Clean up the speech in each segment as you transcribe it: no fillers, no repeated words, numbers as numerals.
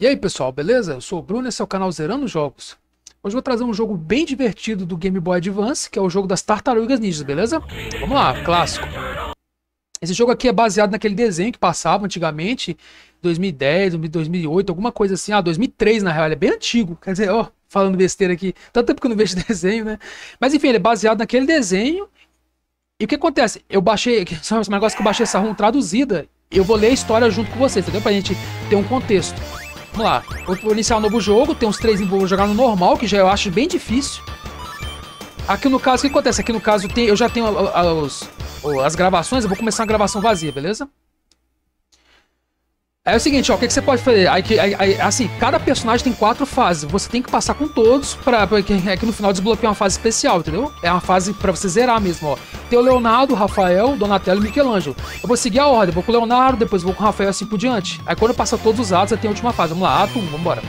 E aí pessoal, beleza? Eu sou o Bruno, esse é o canal Zerando Jogos. Hoje eu vou trazer um jogo bem divertido do Game Boy Advance, que é o jogo das Tartarugas Ninjas, beleza? Vamos lá, clássico. Esse jogo aqui é baseado naquele desenho que passava antigamente, 2010, 2008, alguma coisa assim. 2003 na real, ele é bem antigo. Quer dizer, ó, falando besteira aqui, tanto tempo que eu não vejo desenho, né? Mas enfim, ele é baseado naquele desenho. E o que acontece? Eu baixei, são os negócios que eu baixei essa ROM traduzida. Eu vou ler a história junto com vocês, entendeu? Pra gente ter um contexto. Vamos lá, vou iniciar um novo jogo, tem uns 3 em vou jogar no normal, que já eu acho bem difícil. Aqui no caso, o que acontece? Aqui no caso eu já tenho as gravações, eu vou começar uma gravação vazia, beleza? É o seguinte, ó, o que você pode fazer? Assim, cada personagem tem 4 fases, você tem que passar com todos porque no final desbloqueia uma fase especial, entendeu? É uma fase pra você zerar mesmo, ó. Tem o Leonardo, Rafael, Donatello e Michelangelo. Eu vou seguir a ordem, vou com o Leonardo, depois vou com o Rafael assim por diante. Aí quando eu passar todos os atos, eu tenho a última fase. Vamos lá, ato 1, vambora.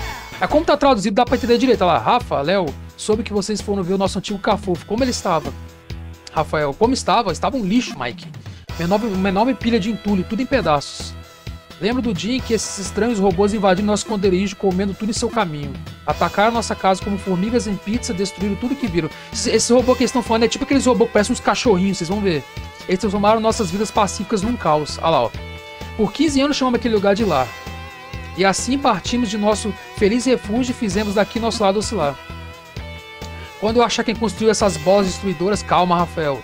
É como tá traduzido, dá pra entender direito. Olha lá, Rafa, Léo, soube que vocês foram ver o nosso antigo Cafofo. Como ele estava? Rafael, como estava? Estava um lixo, Mike. Uma enorme pilha de entulho, tudo em pedaços. Lembro do dia em que esses estranhos robôs invadiram nosso esconderijo, comendo tudo em seu caminho. Atacaram nossa casa como formigas em pizza, destruíram tudo que viram. Esse robô que eles estão falando é tipo aqueles robôs que parecem uns cachorrinhos, vocês vão ver. Eles transformaram nossas vidas pacíficas num caos. Olha lá, ó. Por 15 anos chamamos aquele lugar de lar. E assim partimos de nosso feliz refúgio e fizemos daqui nosso lado oscilar. Quando eu achar quem construiu essas bolas destruidoras, calma, Rafael.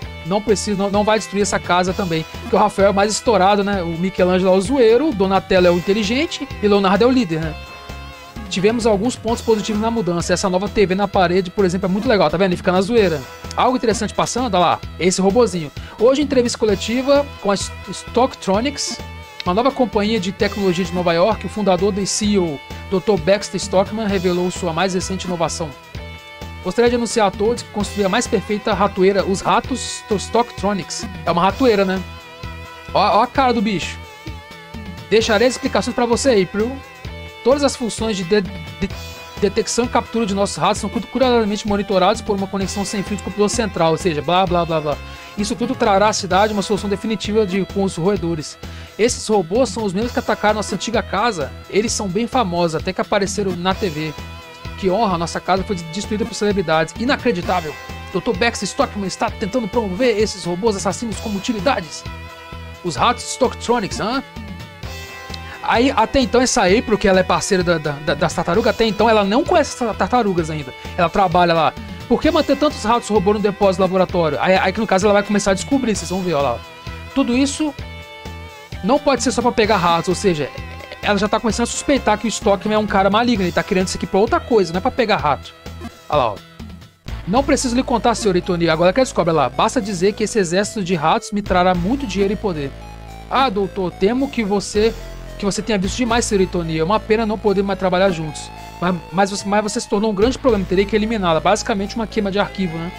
Não vai destruir essa casa também. Porque o Rafael é mais estourado, né? O Michelangelo é o zoeiro, o Donatello é o inteligente e Leonardo é o líder, né? Tivemos alguns pontos positivos na mudança. Essa nova TV na parede, por exemplo, é muito legal, tá vendo? Ele fica na zoeira. Algo interessante passando, olha lá, esse robozinho. Hoje, em entrevista coletiva com a Stocktronics, uma nova companhia de tecnologia de Nova York, o fundador e CEO, Dr. Baxter Stockman, revelou sua mais recente inovação. Gostaria de anunciar a todos que construí a mais perfeita ratoeira, os ratos Stocktronics. É uma ratoeira, né? Ó a cara do bicho. Deixarei as explicações para você, April. Todas as funções de detecção e captura de nossos ratos são cuidadosamente monitorados por uma conexão sem fio de computador central, ou seja, blá blá blá blá. Isso tudo trará à cidade uma solução definitiva com os roedores. Esses robôs são os mesmos que atacaram nossa antiga casa. Eles são bem famosos, até que apareceram na TV. Que honra, nossa casa foi destruída por celebridades. Inacreditável! Dr. Baxter Stockman está tentando promover esses robôs assassinos como utilidades. Os ratos Stocktronics, hã? Aí, até então, essa April, que ela é parceira das tartarugas, até então ela não conhece essas tartarugas ainda. Ela trabalha lá. Por que manter tantos ratos robô no depósito laboratório? Aí que no caso ela vai começar a descobrir, vocês vão ver, olha lá. Tudo isso não pode ser só para pegar ratos, ou seja, ela já tá começando a suspeitar que o Stockman é um cara maligno, ele tá querendo isso aqui pra outra coisa, não é pra pegar rato. Olha lá, ó. Não preciso lhe contar, senhor Itoni, agora que ela descobre lá. Basta dizer que esse exército de ratos me trará muito dinheiro e poder. Ah, doutor, temo que você tenha visto demais, senhor Itoni. É uma pena não poder mais trabalhar juntos. Mas você se tornou um grande problema, terei que eliminá-la. Basicamente uma queima de arquivo, né?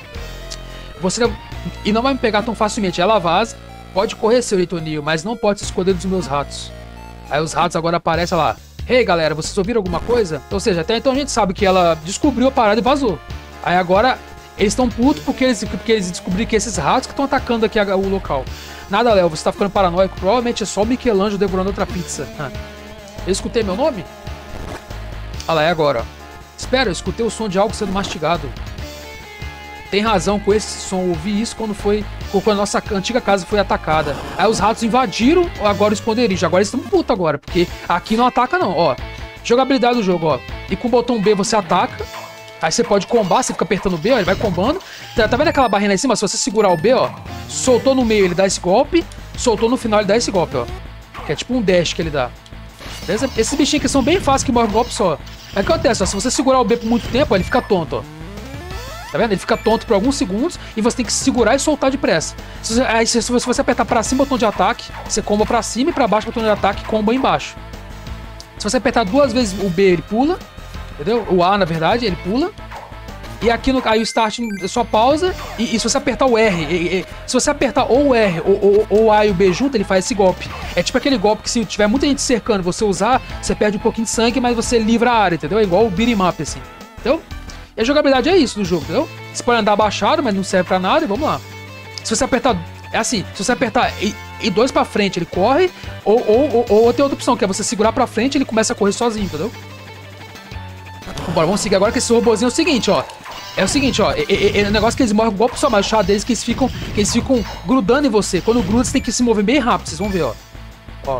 E não vai me pegar tão facilmente. Ela vaza. Pode correr, senhor Itoni, mas não pode se esconder dos meus ratos. Aí os ratos agora aparecem lá. Hey galera, vocês ouviram alguma coisa? Ou seja, até então a gente sabe que ela descobriu a parada e vazou. Aí agora eles estão putos porque eles descobriram que esses ratos que estão atacando aqui o local. Nada, Léo, você tá ficando paranoico. Provavelmente é só o Michelangelo devorando outra pizza. Eu escutei meu nome? Olha lá, é agora. Espera, eu escutei o som de algo sendo mastigado. Tem razão com esse som, ouvi isso quando a nossa antiga casa foi atacada. Aí os ratos invadiram agora o esconderijo. Agora eles estão putos agora, porque aqui não ataca não, ó. Jogabilidade do jogo, ó. E com o botão B você ataca. Aí você pode combar, você fica apertando o B, ó, ele vai combando. Tá vendo aquela barrinha lá em cima? Se você segurar o B, ó, soltou no meio ele dá esse golpe, soltou no final ele dá esse golpe, ó. Que é tipo um dash que ele dá. Beleza? Esses bichinhos aqui são bem fáceis que morrem um golpe só. Aí o que acontece, ó, se você segurar o B por muito tempo, ó, ele fica tonto, ó. Tá vendo? Ele fica tonto por alguns segundos e você tem que segurar e soltar depressa. Aí se você apertar pra cima o botão de ataque, você comba pra cima e pra baixo o botão de ataque comba embaixo. Se você apertar 2 vezes o B, ele pula. Entendeu? O A, na verdade, ele pula. E aqui aí o Start é só pausa. E se você apertar o R, se você apertar ou o R ou o A e o B junto, ele faz esse golpe. É tipo aquele golpe que se tiver muita gente cercando, você usar, você perde um pouquinho de sangue, mas você livra a área, entendeu? É igual o beat'em up, assim. Entendeu? E a jogabilidade é isso do jogo, entendeu? Você pode andar abaixado, mas não serve pra nada, e vamos lá. Se você apertar... É assim, se você apertar e 2 pra frente, ele corre. Ou tem outra opção, que é você segurar pra frente e ele começa a correr sozinho, entendeu? Bora, vamos seguir agora que esse robôzinho é o seguinte, ó. É o seguinte, ó. É um negócio que eles morrem igual pro seu machado deles, que eles ficam grudando em você. Quando gruda, você tem que se mover bem rápido, vocês vão ver, ó. Ó.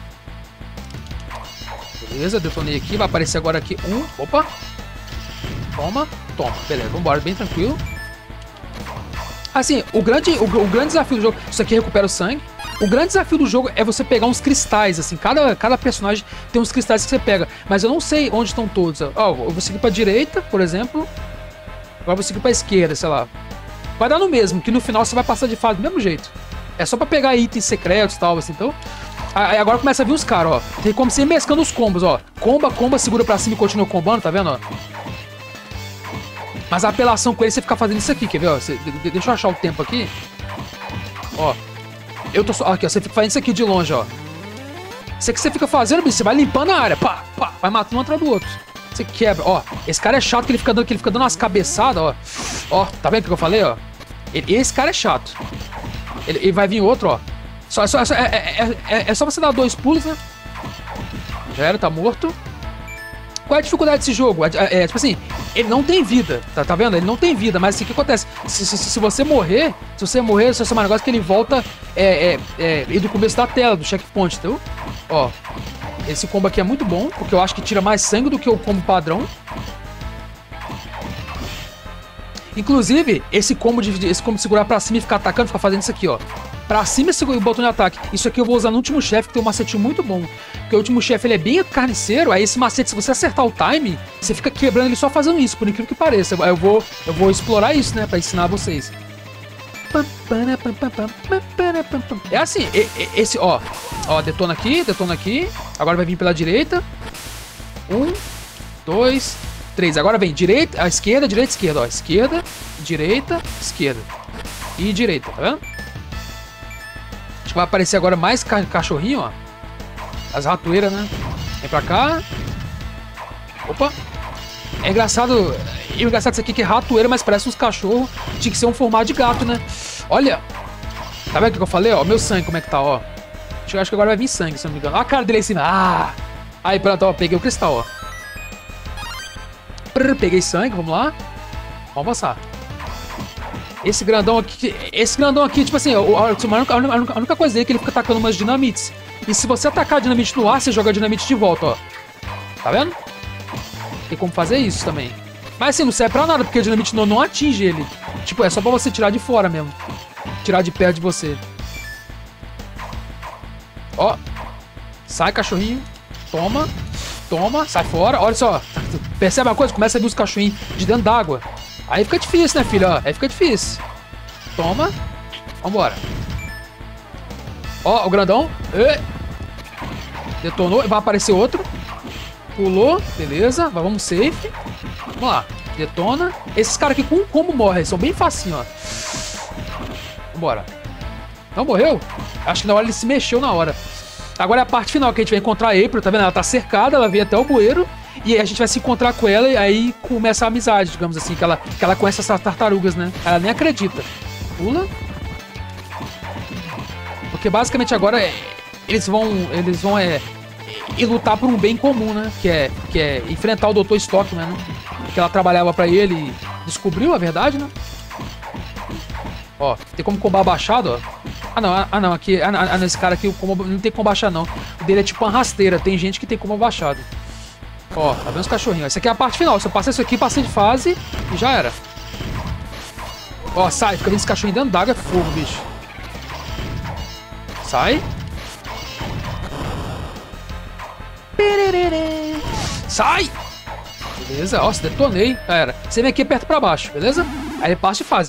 Beleza, detonei aqui, vai aparecer agora aqui um. Opa. Toma, toma. Beleza, vambora, bem tranquilo. Assim, o grande desafio do jogo... Isso aqui recupera o sangue. O grande desafio do jogo é você pegar uns cristais, assim. Cada personagem tem uns cristais que você pega. Mas eu não sei onde estão todos. Ó, eu vou seguir pra direita, por exemplo. Agora eu vou seguir pra esquerda, sei lá. Vai dar no mesmo, que no final você vai passar de fase do mesmo jeito. É só pra pegar itens secretos e tal, assim. Então... Aí agora começa a vir os caras, ó. Tem como você ir mescando os combos, ó. Comba, segura pra cima e continua combando, tá vendo, ó? Mas a apelação com ele é você ficar fazendo isso aqui, quer ver, ó? Deixa eu achar o tempo aqui. Ó. Eu tô só... Aqui, ó. Você fica fazendo isso aqui de longe, ó. Isso aqui você fica fazendo, bicho. Você vai limpando a área. Pá, pá. Vai matando um atrás do outro. Você quebra, ó. Esse cara é chato que ele fica dando umas cabeçadas, ó. Ó, tá vendo o que eu falei, ó? Esse cara é chato. Ele vai vir outro, ó. É só você dar 2 pulos, né? Já era, tá morto. Qual é a dificuldade desse jogo? Tipo assim, ele não tem vida, tá vendo? Ele não tem vida, mas assim, o que acontece? Se você morrer, se é um negócio que ele volta e do começo da tela, do checkpoint, entendeu? Ó, esse combo aqui é muito bom, porque eu acho que tira mais sangue do que o combo padrão. Inclusive, esse combo de segurar pra cima e ficar atacando, ficar fazendo isso aqui, ó. Pra cima e o botão de ataque. Isso aqui eu vou usar no último chefe, que tem um macetinho muito bom. Porque o último chefe, ele é bem carniceiro. Aí esse macete, se você acertar o time, você fica quebrando ele só fazendo isso, por incrível que pareça. Eu vou explorar isso, né, pra ensinar vocês. É assim, esse, ó. Ó, detona aqui. Agora vai vir pela direita. 1, 2, 3. Agora vem direita, a esquerda, ó. Esquerda, direita, esquerda. E direita, tá vendo? Acho que vai aparecer agora mais cachorrinho, ó. As ratoeiras, né? Vem pra cá. Opa. É engraçado. E o engraçado disso aqui é que é ratoeira, mas parece uns cachorros. Tinha que ser um formato de gato, né? Olha. Tá vendo o que eu falei, ó? Meu sangue, como é que tá, ó. Acho que agora vai vir sangue, se eu não me engano. Olha a cara dele aí em cima. Ah! Aí, pronto, ó. Peguei o cristal, ó. Peguei sangue, vamos lá. Vamos avançar. Esse grandão aqui, tipo assim, a única coisa dele é que ele fica atacando umas dinamites. E se você atacar a dinamite no ar, você joga a dinamite de volta, ó. Tá vendo? Tem como fazer isso também. Mas assim, não serve pra nada, porque a dinamite não atinge ele. Tipo, é só pra você tirar de fora mesmo. Tirar de perto de você. Ó. Sai, cachorrinho. Toma. Toma. Sai fora. Olha só. Percebe uma coisa? Começa a vir os cachorrinhos de dentro d'água. Aí fica difícil, né, filho? Ó, aí fica difícil. Toma. Vambora. Ó, o grandão. Detonou. Vai aparecer outro. Pulou. Beleza. Vamos safe. Vamos lá. Detona. Esses caras aqui com um combo morrem. Eles são bem facinho, ó. Vambora. Não morreu? Acho que na hora ele se mexeu na hora. Agora é a parte final que a gente vai encontrar a April. Tá vendo? Ela tá cercada. Ela veio até o bueiro. E aí a gente vai se encontrar com ela e aí começa a amizade, digamos assim, que ela conhece essas tartarugas, né? Ela nem acredita. Pula. Porque basicamente agora eles vão ir lutar por um bem comum, né? Que é enfrentar o Dr. Stockman, né? Que ela trabalhava pra ele e descobriu a verdade, né? Ó, tem como combar abaixado, ó. Ah não, aqui, nesse cara aqui o combo não tem como abaixar não. O dele é tipo uma rasteira, tem gente que tem como abaixado. Ó, tá vendo os cachorrinhos? Essa aqui é a parte final. Se eu passar isso aqui, passei de fase e já era. Ó, sai. Fica vendo esse cachorrinho dentro d'água, é fogo, bicho. Sai. Sai! Beleza, ó, se detonei. Já era. Você vem aqui e aperta pra baixo, beleza? Aí ele passa de fase.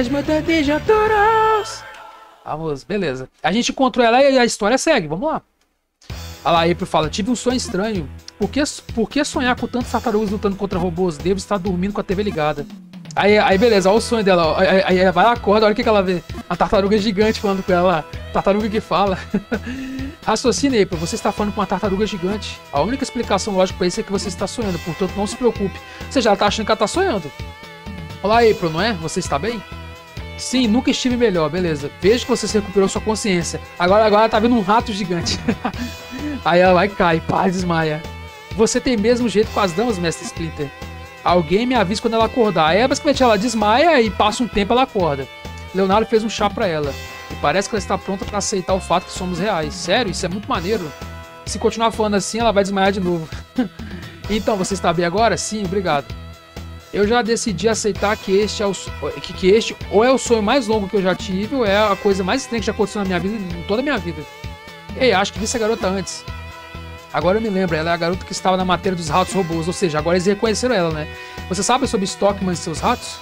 Vamos, beleza. A gente encontrou ela e a história segue, vamos lá. Olha lá, a April fala, tive um sonho estranho. Por que sonhar com tantas tartarugas lutando contra robôs? Devo estar dormindo com a TV ligada. Aí beleza, olha o sonho dela. Aí vai lá, acorda, olha o que ela vê. A tartaruga gigante falando com ela lá. Tartaruga que fala. Raciocine, April, você está falando com uma tartaruga gigante. A única explicação lógica para isso é que você está sonhando, portanto não se preocupe. Você já está achando que ela está sonhando. Olá, April, não é? Você está bem? Sim, nunca estive melhor, beleza. Vejo que você se recuperou sua consciência. Agora tá vendo um rato gigante. Aí ela vai e cai, pá, desmaia. Você tem mesmo jeito com as damas, mestre Splinter. Alguém me avisa quando ela acordar. Aí basicamente ela desmaia e passa um tempo ela acorda. Leonardo fez um chá pra ela. E parece que ela está pronta pra aceitar o fato que somos reais. Sério, isso é muito maneiro. Se continuar falando assim, ela vai desmaiar de novo. Então, você está bem agora? Sim, obrigado. Eu já decidi aceitar que este ou é o sonho mais longo que eu já tive, ou é a coisa mais estranha que já aconteceu na minha vida, em toda a minha vida. Ei, acho que vi essa garota antes. Agora eu me lembro, ela é a garota que estava na matéria dos ratos robôs, ou seja, agora eles reconheceram ela, né? Você sabe sobre Stockman e seus ratos?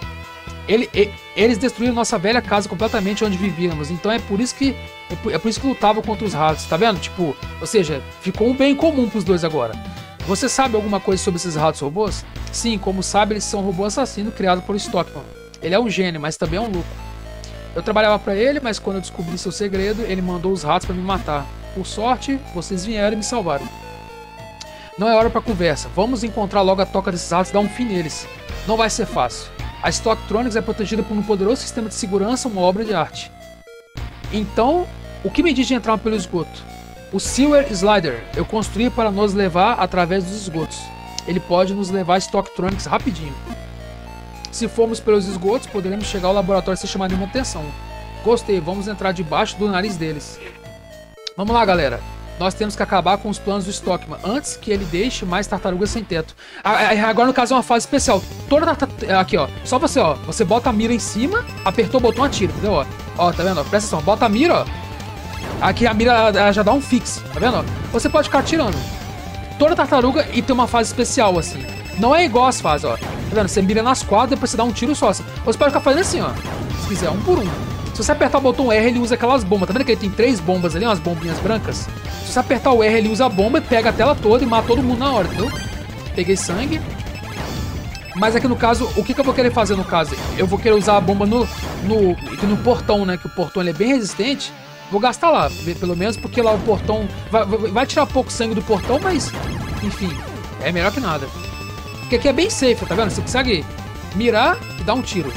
Eles destruíram nossa velha casa completamente onde vivíamos, então é por isso que lutavam contra os ratos, tá vendo? Tipo, ou seja, ficou um bem comum pros dois agora. Você sabe alguma coisa sobre esses ratos robôs? Sim, como sabe, eles são um robô assassino criado por Stockman. Ele é um gênio, mas também é um louco. Eu trabalhava pra ele, mas quando eu descobri seu segredo, ele mandou os ratos pra me matar. Por sorte, vocês vieram e me salvaram. Não é hora pra conversa. Vamos encontrar logo a toca desses ratos e dar um fim neles. Não vai ser fácil. A Stocktronics é protegida por um poderoso sistema de segurança, uma obra de arte. Então, o que me diz de entrar pelo esgoto? O Sewer Slider eu construí para nos levar através dos esgotos. Ele pode nos levar a Stocktronics rapidinho. Se formos pelos esgotos, poderemos chegar ao laboratório sem chamar nenhuma atenção. Gostei, vamos entrar debaixo do nariz deles. Vamos lá, galera. Nós temos que acabar com os planos do Stockman antes que ele deixe mais tartarugas sem teto. Agora, no caso, é uma fase especial. Aqui, ó. Só você, ó. Você bota a mira em cima, apertou o botão, atira, entendeu? Ó, tá vendo? Ó, presta atenção. Bota a mira, ó. Aqui a mira ela já dá um fixe, tá vendo? Você pode ficar atirando toda tartaruga e tem uma fase especial, assim. Não é igual as fases, ó. Tá vendo? Você mira nas quadras e depois você dá um tiro só. Assim. Você pode ficar fazendo assim, ó. Se quiser, um por um. Se você apertar o botão R, ele usa aquelas bombas. Tá vendo que ele tem 3 bombas ali, umas bombinhas brancas? Se você apertar o R, ele usa a bomba e pega a tela toda e mata todo mundo na hora, entendeu? Peguei sangue. Mas aqui no caso, o que eu vou querer fazer no caso? Eu vou querer usar a bomba no portão, né? Que o portão ele é bem resistente. Vou gastar lá, pelo menos, porque lá o portão vai tirar pouco sangue do portão, mas, enfim, é melhor que nada. Porque aqui é bem safe, tá vendo? Você consegue mirar e dar um tiro.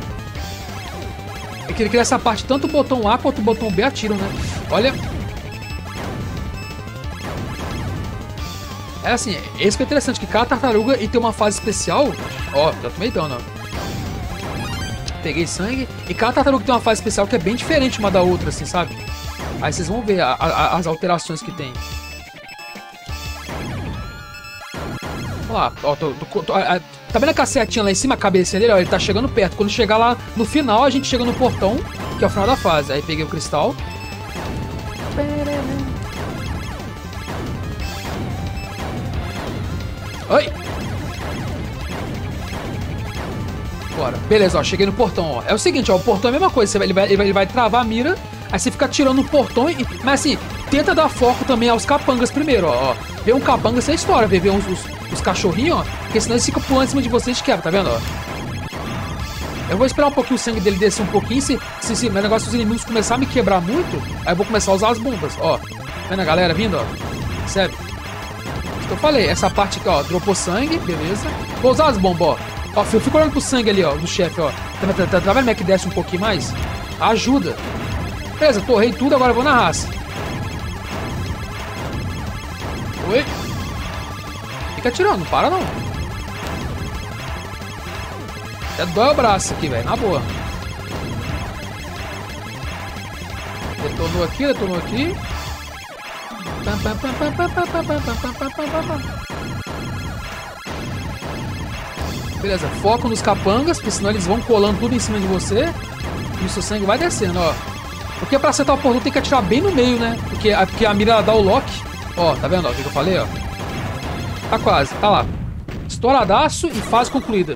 É que essa parte, tanto o botão A quanto o botão B atiram, né? Olha. É assim, esse que é interessante, que cada tartaruga e tem uma fase especial. Ó, já tomei dano, ó. Peguei sangue. E cada tartaruga tem uma fase especial que é bem diferente uma da outra, assim, sabe? Aí vocês vão ver as alterações que tem. Olha lá, ó, tá vendo a setinha lá em cima, a cabeça dele? Ó, ele tá chegando perto. Quando chegar lá no final, a gente chega no portão, que é o final da fase. Aí peguei o cristal. Oi! Bora. Beleza, ó, cheguei no portão, ó. É o seguinte, ó, o portão é a mesma coisa, ele vai travar a mira, aí você fica atirando no portão mas assim, tenta dar foco também aos capangas primeiro, ó. Vê um capanga, essa é a história, vê os cachorrinhos, ó, porque senão eles ficam pulando em cima de você e te quebra, tá vendo, ó. Eu vou esperar um pouquinho o sangue dele descer um pouquinho, se o negócio dos inimigos começar a me quebrar muito, aí eu vou começar a usar as bombas, ó. Tá vendo a galera vindo, ó? Percebe? Eu falei, essa parte aqui, ó, dropou sangue, beleza. Vou usar as bombas, ó. Ó, eu fico olhando pro sangue ali, ó, do chefe, ó. Tá vendo como é que desce um pouquinho mais? Ajuda. Beleza, torrei tudo, agora eu vou na raça. Oi. Fica atirando, não para não. Até dói o braço aqui, velho, na boa. Detonou aqui. Beleza, foco nos capangas, porque senão eles vão colando tudo em cima de você e o seu sangue vai descendo, ó. Porque pra acertar o portão tem que atirar bem no meio, né? Porque a mira ela dá o lock. Ó, tá vendo ó, o que eu falei, ó? Tá quase, tá lá. Estouradaço e fase concluída.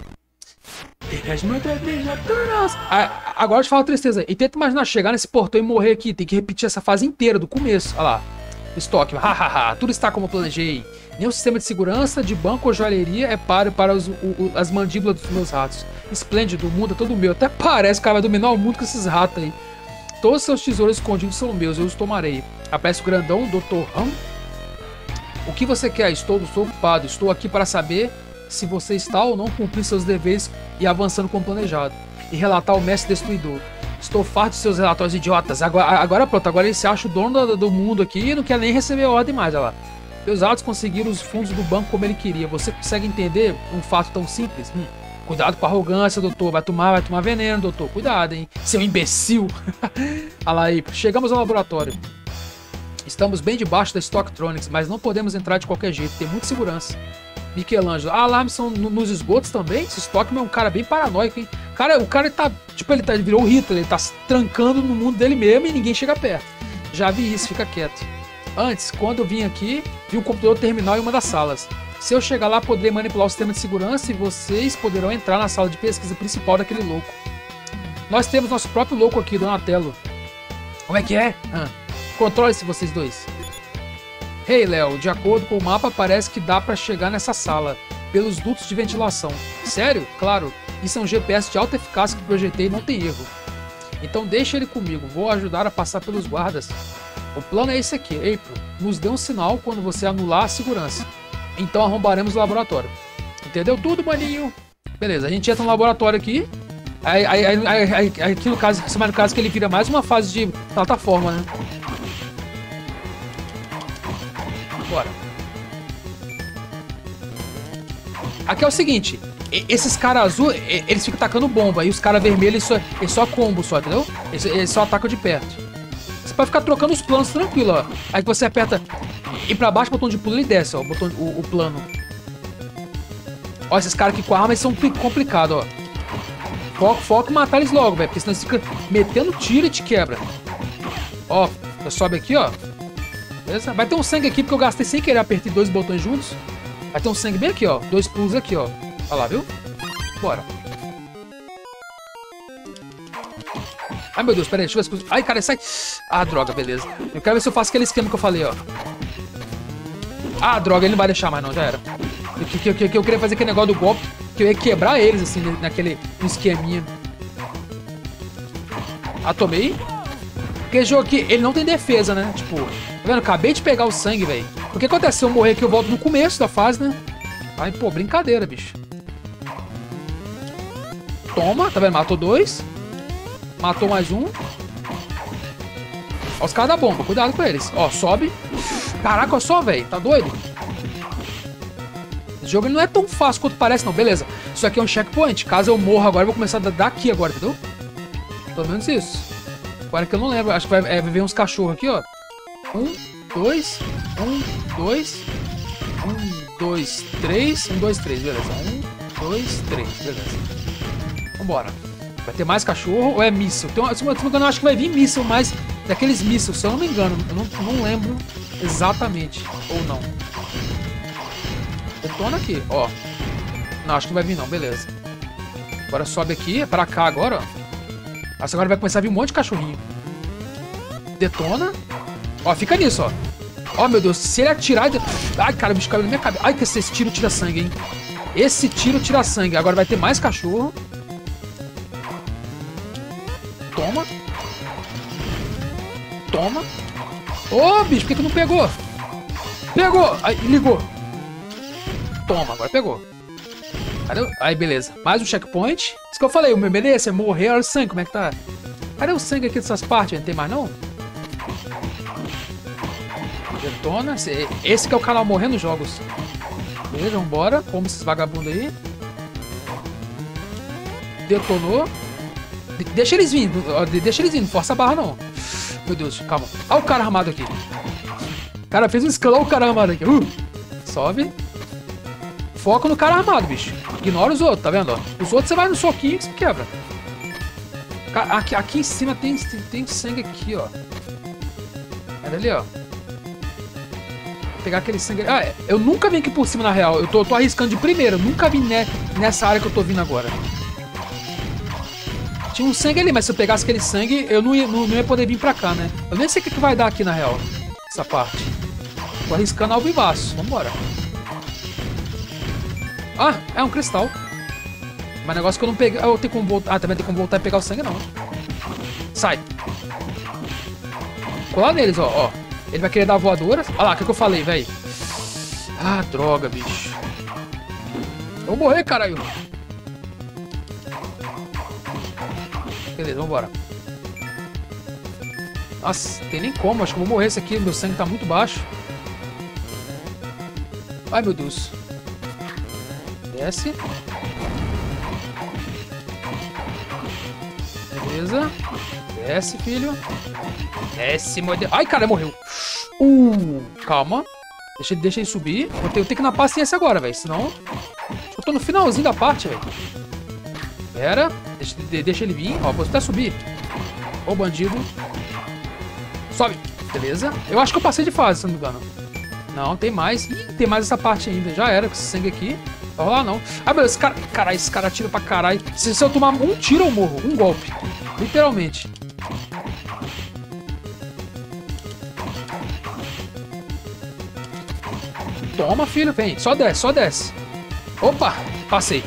Agora eu te falo a tristeza. E tenta imaginar chegar nesse portão e morrer aqui. Tem que repetir essa fase inteira, do começo. Olha lá. Estoque, hahaha, tudo está como planejei. Nenhum sistema de segurança, de banco ou joalheria é páreo para as mandíbulas dos meus ratos. Esplêndido, o mundo é todo meu. Até parece que o cara vai dominar o mundo com esses ratos aí. Todos os seus tesouros escondidos são meus, eu os tomarei. Aparece o grandão, Dr. Ram. O que você quer? Estou ocupado. Estou aqui para saber se você está ou não cumprindo seus deveres e avançando como planejado. e relatar ao mestre destruidor. Estou farto de seus relatórios idiotas. Agora pronto, agora ele se acha o dono do mundo aqui e não quer nem receber ordem mais, olha lá. Meus atos conseguiram os fundos do banco como ele queria. Você consegue entender um fato tão simples? Cuidado com a arrogância, doutor. Vai tomar veneno, doutor. Cuidado, hein? Seu imbecil. Olha lá aí. Chegamos ao laboratório. Estamos bem debaixo da Stocktronics, mas não podemos entrar de qualquer jeito. Tem muita segurança. Michelangelo. Alarmes são nos esgotos também? Esse Stockman é um cara bem paranoico, hein? O cara tá... Tipo, ele virou o Hitler. Ele tá se trancando no mundo dele mesmo e ninguém chega perto. Já vi isso. Fica quieto. Antes, quando eu vim aqui, vi um computador terminal em uma das salas. Se eu chegar lá, poderei manipular o sistema de segurança e vocês poderão entrar na sala de pesquisa principal daquele louco. Nós temos nosso próprio louco aqui, Donatello. Como é que é? Controle-se vocês dois. Hey, Léo, de acordo com o mapa, parece que dá pra chegar nessa sala, pelos dutos de ventilação. Sério? Claro. Isso é um GPS de alta eficácia que projetei e não tem erro. Então deixa ele comigo, vou ajudar a passar pelos guardas. O plano é esse aqui, April. Nos dê um sinal quando você anular a segurança. Então arrombaremos o laboratório. Entendeu tudo, maninho? Beleza, a gente entra no laboratório aqui. Aqui no caso, no caso que ele vira mais uma fase de plataforma, né? Bora. Aqui é o seguinte. Esses caras azul, eles ficam tacando bomba. E os caras vermelhos, eles só combo só, entendeu? Eles só atacam de perto. Você pode ficar trocando os planos tranquilo, ó. Aí que você aperta e pra baixo o botão de pulo ele desce, ó. O plano. Ó, esses caras aqui com a arma eles são complicados, ó. Foca em matar eles logo, velho. Porque senão eles ficam metendo tiro e te quebra. Ó, sobe aqui, ó. Beleza? Vai ter um sangue aqui porque eu gastei sem querer. Apertei 2 botões juntos. Vai ter um sangue bem aqui, ó. 2 pulos aqui, ó. Olha lá, viu? Bora. Ai, meu Deus, peraí, deixa eu ver se... Ai, cara, sai... Ah, droga, beleza. Eu quero ver se eu faço aquele esquema que eu falei, ó. Ah, droga, ele não vai deixar mais não, já era. Eu queria fazer aquele negócio do golpe, que eu ia quebrar eles, assim, no esqueminha. Ah, tomei. Porque esse jogo aqui, ele não tem defesa, né? Tipo, tá vendo? Acabei de pegar o sangue, velho. O que acontece se eu morrer aqui, eu volto no começo da fase, né? Ai, pô, brincadeira, bicho. Toma, tá vendo? Matou 2. Matou mais um. Ó, os caras da bomba, cuidado com eles. Ó, sobe. Caraca, só, velho. Tá doido? Esse jogo ele não é tão fácil quanto parece, não. Beleza. Isso aqui é um checkpoint. Caso eu morra agora, eu vou começar daqui agora, entendeu? Pelo menos isso. Agora que eu não lembro. Acho que vai vir uns cachorros aqui, ó. 1, 2. 1, 2. 1, 2, 3. 1, 2, 3. Beleza. 1, 2, 3. Beleza. Vambora. Vai ter mais cachorro ou é míssil? Se eu não me engano, eu acho que vai vir míssil, mas daqueles mísseis, se eu não me engano. Eu não lembro exatamente. Ou não. Detona aqui, ó. Não, acho que não vai vir não, beleza. Agora sobe aqui, é pra cá agora, ó. Nossa, agora vai começar a vir um monte de cachorrinho. Detona. Ó, fica nisso, ó. Ó, meu Deus, se ele atirar... Ai, cara, o bicho caiu na minha cabeça. Ai, que esse tiro tira sangue, hein. Esse tiro tira sangue. Agora vai ter mais cachorro. Toma. Toma. Ô, bicho, por que não pegou? Pegou. Aí, ligou. Toma, agora pegou. Cadê? Aí, beleza. Mais um checkpoint. Isso que eu falei, o meu medo é morrer. Olha o sangue, como é que tá? Cadê o sangue aqui dessas partes? Não tem mais, não? Detona. Esse que é o canal Morrendo nos Jogos. Beleza, vambora. Como esses vagabundos aí. Detonou. Deixa eles vindo. Deixa eles vindo. Força a barra, não. Meu Deus, calma. Olha o cara armado aqui. O cara fez um escalão, o cara armado aqui. Sobe. Foca no cara armado, bicho. Ignora os outros, tá vendo? Ó? Os outros você vai no soquinho que você quebra. Aqui em cima tem sangue aqui, ó. Olha ali, ó. Vou pegar aquele sangue. Ah, eu nunca vim aqui por cima, na real. Eu tô arriscando de primeira. Eu nunca vim nessa área que eu tô vindo agora. Tinha um sangue ali, mas se eu pegasse aquele sangue, eu não ia poder vir pra cá, né? Eu nem sei o que vai dar aqui, na real. Essa parte. Tô arriscando ao vivaço. Vambora. Ah, é um cristal. Mas negócio que eu não peguei. Eu tenho como voltar. Ah, também tem como voltar e pegar o sangue, não. Sai. Colar neles, ó. Ele vai querer dar voadora. Olha lá, o que eu falei, velho? Ah, droga, bicho. Eu vou morrer, caralho. Beleza, vambora. Nossa, não tem nem como. Acho que eu vou morrer esse aqui. Meu sangue tá muito baixo. Ai, meu Deus. Desce. Beleza. Desce, filho. Desce, modelo. Ai, cara, morreu. Calma. Deixa ele subir. Eu tenho que ir na paciência agora, velho. Senão... Eu tô no finalzinho da parte, velho. Pera. Deixa ele vir. Ó, vou até subir. Ó o bandido. Sobe. Beleza. Eu acho que eu passei de fase, se não me engano. Não, tem mais. Ih, tem mais essa parte ainda. Já era com esse sangue aqui. Não vai rolar, não. Ah, meu, esse cara... Caralho, esse cara atira pra caralho. Se eu tomar um tiro, eu morro. Um golpe. Literalmente. Toma, filho. Vem. Só desce, só desce. Opa. Passei.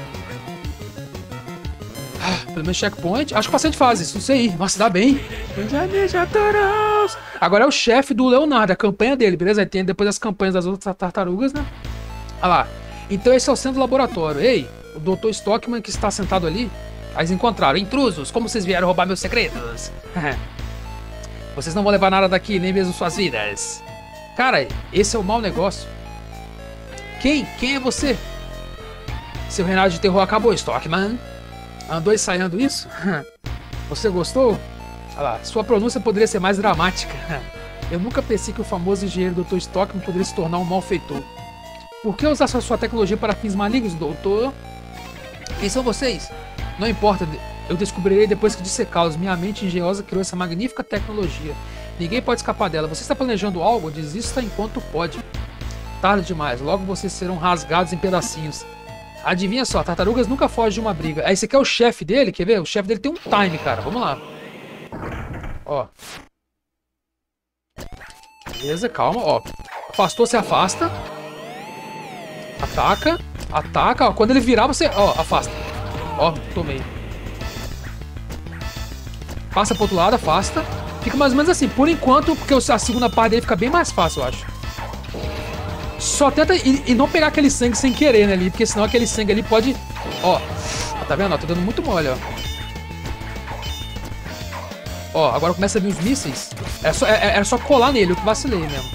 Pelo menos checkpoint. Acho que passei de fase. Isso, não sei. Nossa, dá bem. Agora é o chefe do Leonardo. A campanha dele, beleza? Aí tem depois as campanhas das outras tartarugas, né? Olha lá. Então esse é o centro do laboratório. Ei, o Dr. Stockman que está sentado ali. Aí eles encontraram. Intrusos, como vocês vieram roubar meus segredos? Vocês não vão levar nada daqui, nem mesmo suas vidas. Cara, esse é o mau negócio. Quem é você? Seu reinado de terror acabou, Stockman. Andou ensaiando isso? Você gostou? Olha lá, sua pronúncia poderia ser mais dramática. Eu nunca pensei que o famoso engenheiro Dr. Stockman poderia se tornar um malfeitor. Por que usar sua tecnologia para fins malignos, doutor? Quem são vocês? Não importa, eu descobrirei depois que dissecá-los. Minha mente engenhosa criou essa magnífica tecnologia. Ninguém pode escapar dela. Você está planejando algo? Desista enquanto pode. Tarde demais, logo vocês serão rasgados em pedacinhos. Adivinha só, tartarugas nunca fogem de uma briga. Esse aqui é o chefe dele, quer ver? O chefe dele tem um time, cara. Vamos lá. Ó. Beleza, calma, ó. Afastou, se afasta. Ataca. Ataca, ó. Quando ele virar, você... Ó, afasta. Ó, tomei. Passa pro outro lado, afasta. Fica mais ou menos assim, por enquanto, porque a segunda parte dele fica bem mais fácil, eu acho. Só tenta e não pegar aquele sangue sem querer, né, ali, porque senão aquele sangue ali pode... Ó, tá vendo? Ó, tô dando muito mole, ó. Ó, agora começa a vir os mísseis. Era só colar nele, eu que vacilei mesmo.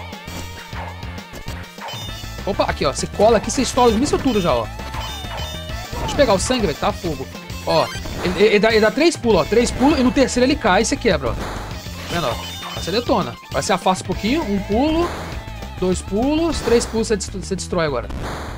Opa, aqui, ó. Você cola aqui, você estoura os mísseis tudo já, ó. Pode pegar o sangue, velho, tá fogo. Ó, ele dá 3 pulos, ó. 3 pulos e no terceiro ele cai e você quebra, ó. Tá vendo, ó? Aí você detona. Aí você afasta um pouquinho, 1 pulo, 2 pulos, 3 pulos você destrói agora.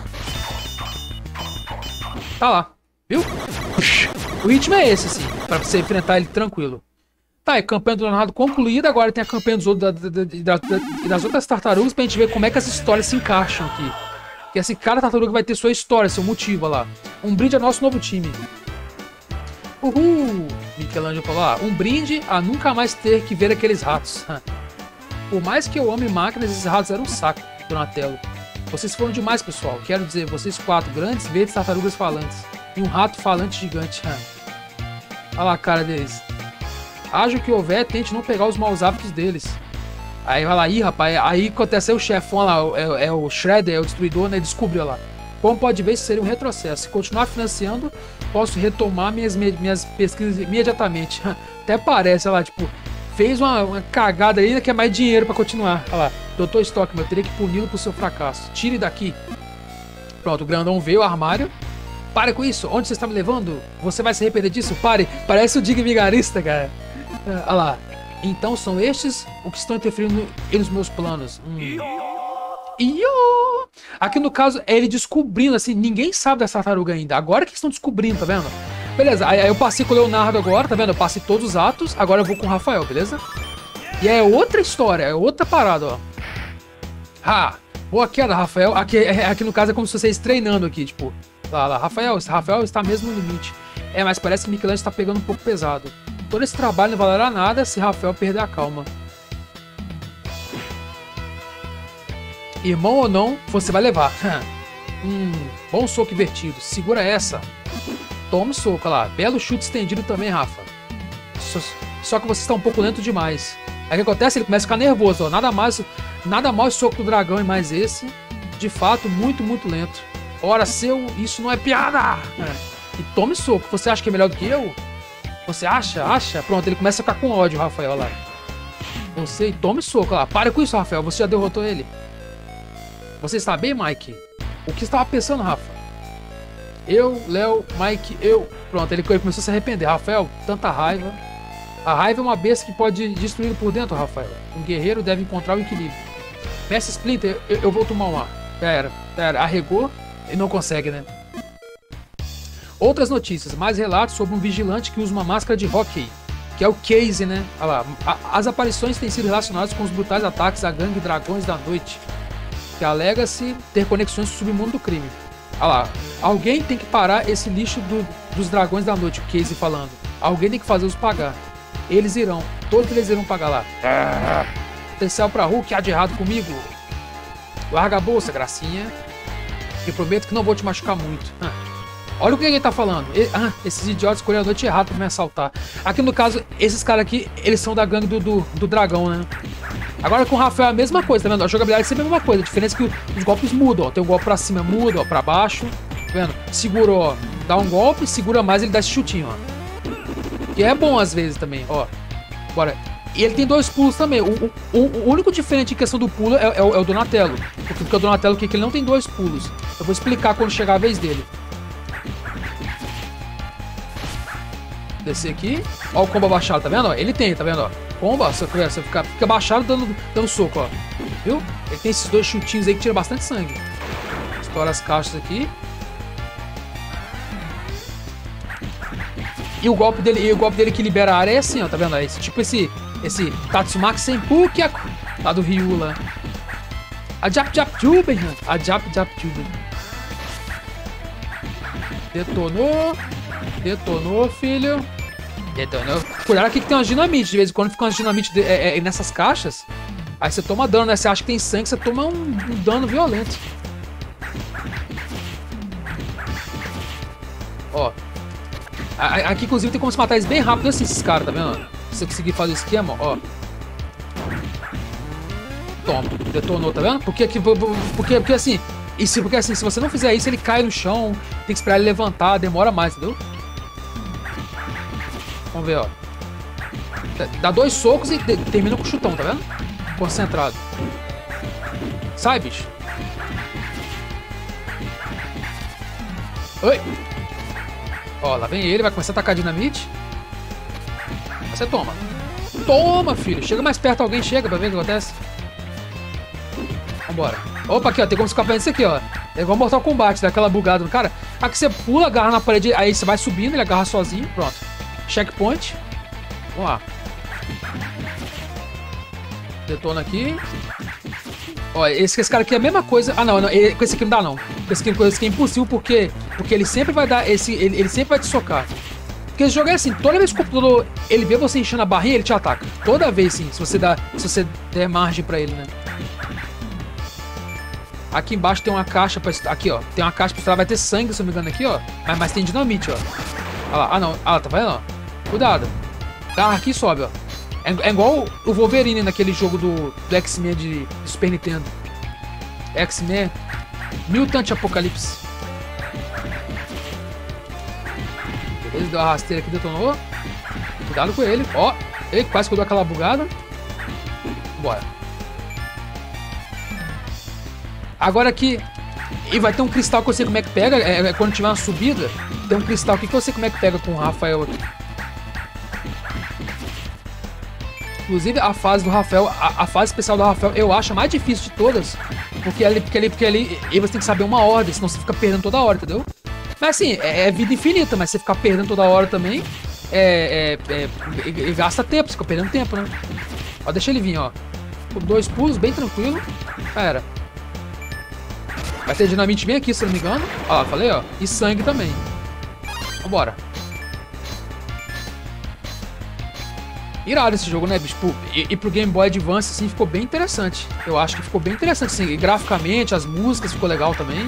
Tá lá, viu? O ritmo é esse, assim, pra você enfrentar ele tranquilo. Tá, é campanha do Leonardo concluída, agora tem a campanha dos outros, das outras tartarugas pra gente ver como é que as histórias se encaixam aqui. Porque assim, cada tartaruga vai ter sua história, seu motivo, olha lá. Um brinde ao nosso novo time. Uhul! Michelangelo falou, um brinde a nunca mais ter que ver aqueles ratos. Por mais que eu ame máquinas, esses ratos eram um saco, Donatello. Vocês foram demais, pessoal. Quero dizer, vocês 4 grandes, verdes tartarugas falantes. E um rato falante gigante. Olha lá a cara deles. Haja o que houver, tente não pegar os maus hábitos deles. Aí vai lá, rapaz. Aí acontece o chefão lá, é o Shredder, é o destruidor, né? Descobriu lá. Como pode ver, isso seria um retrocesso. Se continuar financiando, posso retomar minhas pesquisas imediatamente. Até parece, olha lá, tipo, fez uma cagada aí, quer mais dinheiro pra continuar. Olha lá, Dr. Stockman, eu teria que puni-lo por seu fracasso. Tire daqui. Pronto, o grandão veio, o armário. Pare com isso, onde você está me levando? Você vai se arrepender disso? Pare, parece o Dig Vigarista, cara. Olha lá. Então são estes o que estão interferindo nos meus planos. Aqui no caso é ele descobrindo, assim, ninguém sabe dessa tartaruga ainda. Agora que estão descobrindo, tá vendo? Beleza, aí eu passei com o Leonardo agora, tá vendo? Eu passei todos os atos, agora eu vou com o Rafael, beleza? E é outra história, é outra parada, ó. Boa queda, Rafael. Aqui no caso é como se vocês treinando aqui, tipo. Lá, Rafael está mesmo no limite. Mas parece que Michelangelo está pegando um pouco pesado. Todo esse trabalho não valerá nada se Rafael perder a calma. Irmão ou não, você vai levar. Bom soco invertido. Segura essa. Tome soco, olha lá. Belo chute estendido também, Rafa. Só que você está um pouco lento demais. Aí o que acontece? Ele começa a ficar nervoso, ó. Nada mal o soco do dragão e mais esse. De fato, muito, muito lento. Ora, isso não é piada! E tome soco. Você acha que é melhor do que eu? Você acha? Acha? Pronto, ele começa a ficar com ódio, Rafael, lá. Você tome soco lá. Para com isso, Rafael. Você já derrotou ele. Você está bem, Mike? O que você estava pensando, Rafa? Eu, Léo, Mike, eu. Pronto, ele começou a se arrepender. Rafael, tanta raiva. A raiva é uma besta que pode destruir por dentro, Rafael. Um guerreiro deve encontrar o equilíbrio. Mestre Splinter, eu vou tomar um ar. Pera. Arregou e não consegue, né? Outras notícias. Mais relatos sobre um vigilante que usa uma máscara de hóquei. Que é o Casey, né? Olha lá. As aparições têm sido relacionadas com os brutais ataques à gangue Dragões da Noite, que alega-se ter conexões com o submundo do crime. Olha lá. Alguém tem que parar esse lixo dos Dragões da Noite, o Casey falando. Alguém tem que fazê-los pagar. Eles irão. Todos eles irão pagar lá. Potencial pra Hulk, há de errado comigo. Larga a bolsa, gracinha. Eu prometo que não vou te machucar muito. Olha o que ele tá falando. Esses idiotas escolheram a noite errada pra me assaltar. Aqui no caso, esses caras aqui, eles são da gangue do dragão, né? Agora com o Rafael é a mesma coisa, tá vendo? A jogabilidade é sempre a mesma coisa. A diferença é que os golpes mudam, ó. Tem um golpe pra cima, muda, ó, pra baixo. Tá vendo? Segura, ó. Dá um golpe, segura mais, ele dá esse chutinho, ó. Que é bom às vezes também, ó. Bora. E ele tem 2 pulos também. O único diferente em questão do pulo é o Donatello. Porque o Donatello que ele não tem 2 pulos. Eu vou explicar quando chegar a vez dele. Descer aqui. Ó o combo abaixado, tá vendo? Ó, ele tem, tá vendo? Ó, combo, ó, você fica abaixado dando soco, ó. Viu? Ele tem esses 2 chutinhos aí que tira bastante sangue. Estoura as caixas aqui. E o golpe dele que libera a área é assim, ó, tá vendo? Tipo esse Tatsumaki Senpuku lá do Ryu lá. A Jap Juben. A Jap Juben. Detonou, filho. Detonou. Cuidado aqui que tem umas dinamite. De vez em quando fica umas dinamite nessas caixas. Aí você toma dano, né? Você acha que tem sangue, você toma um dano violento. Ó. Aqui, inclusive, tem como se matar eles bem rápido assim, esses caras, tá vendo? Se você conseguir fazer o esquema, ó. Toma. Detonou, tá vendo? Porque assim... Porque assim, se você não fizer isso, ele cai no chão. Tem que esperar ele levantar, demora mais, entendeu? Vamos ver, ó. Dá 2 socos e termina com o chutão, tá vendo? Concentrado. Sai, bicho. Oi. Ó, lá vem ele, vai começar a tacar dinamite. Você toma. Toma, filho. Chega mais perto alguém, chega pra ver o que acontece. Vambora. Opa, aqui, ó. Tem como escapar disso aqui, ó. É igual Mortal Kombat, daquela bugada no cara. Aqui você pula, agarra na parede, aí você vai subindo, ele agarra sozinho. Pronto. Checkpoint. Vamos lá. Detona aqui. Ó, esse cara aqui é a mesma coisa. Ah, não, com esse aqui não dá, não. Com esse aqui é impossível, porque ele sempre vai dar esse. Ele sempre vai te socar. Porque esse jogo é assim, toda vez que o computador ele vê você enchendo a barrinha, ele te ataca. Toda vez, sim, se você der margem pra ele, né? Aqui embaixo tem uma caixa pra... Aqui, ó. Tem uma caixa pra estourar. Vai ter sangue, se eu não me engano, aqui, ó. Mas tem dinamite, ó. Olha lá. Ah, não. Ah, tá vendo, ó? Cuidado. Tá, aqui sobe, ó. É igual o Wolverine naquele jogo do X-Men de Super Nintendo. X-Men Mutant Apocalipse. Ele deu uma rasteira aqui, detonou. Cuidado com ele. Ó, ele quase que deu aquela bugada. Bora. Agora aqui. E vai ter um cristal que eu sei como é que pega. Quando tiver uma subida, tem um cristal aqui que eu sei como é que pega com o Rafael aqui. Inclusive a fase do Rafael, a fase especial do Rafael, eu acho a mais difícil de todas. Porque ali você tem que saber uma ordem, senão você fica perdendo toda hora, entendeu? Mas assim, é vida infinita, mas você ficar perdendo toda hora também gasta tempo, você fica perdendo tempo, né? Ó, deixa ele vir, ó. Com 2 pulos, bem tranquilo. Era. Vai ter dinamite bem aqui, se eu não me engano. Ó lá, falei, ó. E sangue também. Vambora. Irado esse jogo, né, bicho? E pro Game Boy Advance, assim, ficou bem interessante. Eu acho que ficou bem interessante, assim. E graficamente, as músicas ficou legal também.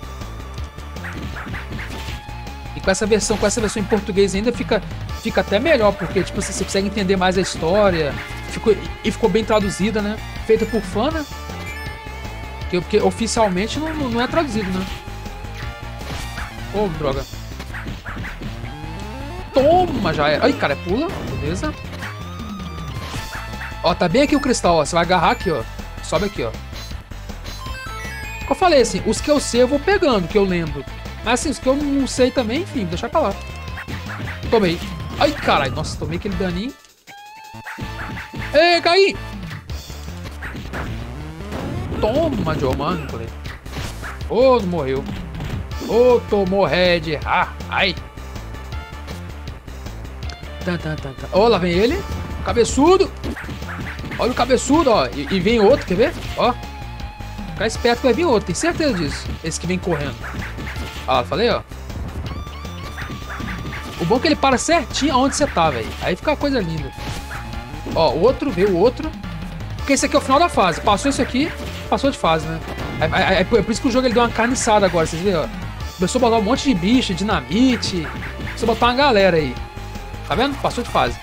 E com essa versão em português ainda fica até melhor, porque, tipo, você consegue entender mais a história. Ficou bem traduzida, né? Feita por fã, né? Porque oficialmente não é traduzido, né? Oh, droga. Toma, já era. Ai, cara, pula. Beleza. Ó, tá bem aqui o cristal, ó. Você vai agarrar aqui, ó. Sobe aqui, ó. Como eu falei, assim, os que eu sei eu vou pegando, que eu lembro. Mas assim, os que eu não sei também, enfim, deixa pra lá. Tomei. Ai, caralho. Nossa, tomei aquele daninho. Ei, caí! Toma, Joe, mano. Ô, não morreu. Ô, tomou red. Ah, ai. Ó, lá vem ele. Cabeçudo. Olha o cabeçudo, ó. E vem outro, quer ver? Ó. Fica esperto que vai vir outro. Tenho certeza disso. Esse que vem correndo. Ah, falei, ó. O bom é que ele para certinho onde você tá, velho. Aí fica uma coisa linda. Ó, outro, veio o outro. Porque esse aqui é o final da fase. Passou esse aqui, passou de fase, né? É por isso que o jogo ele deu uma carniçada agora, vocês viram? Começou a botar um monte de bicho, dinamite. Começou a botar uma galera aí. Tá vendo? Passou de fase.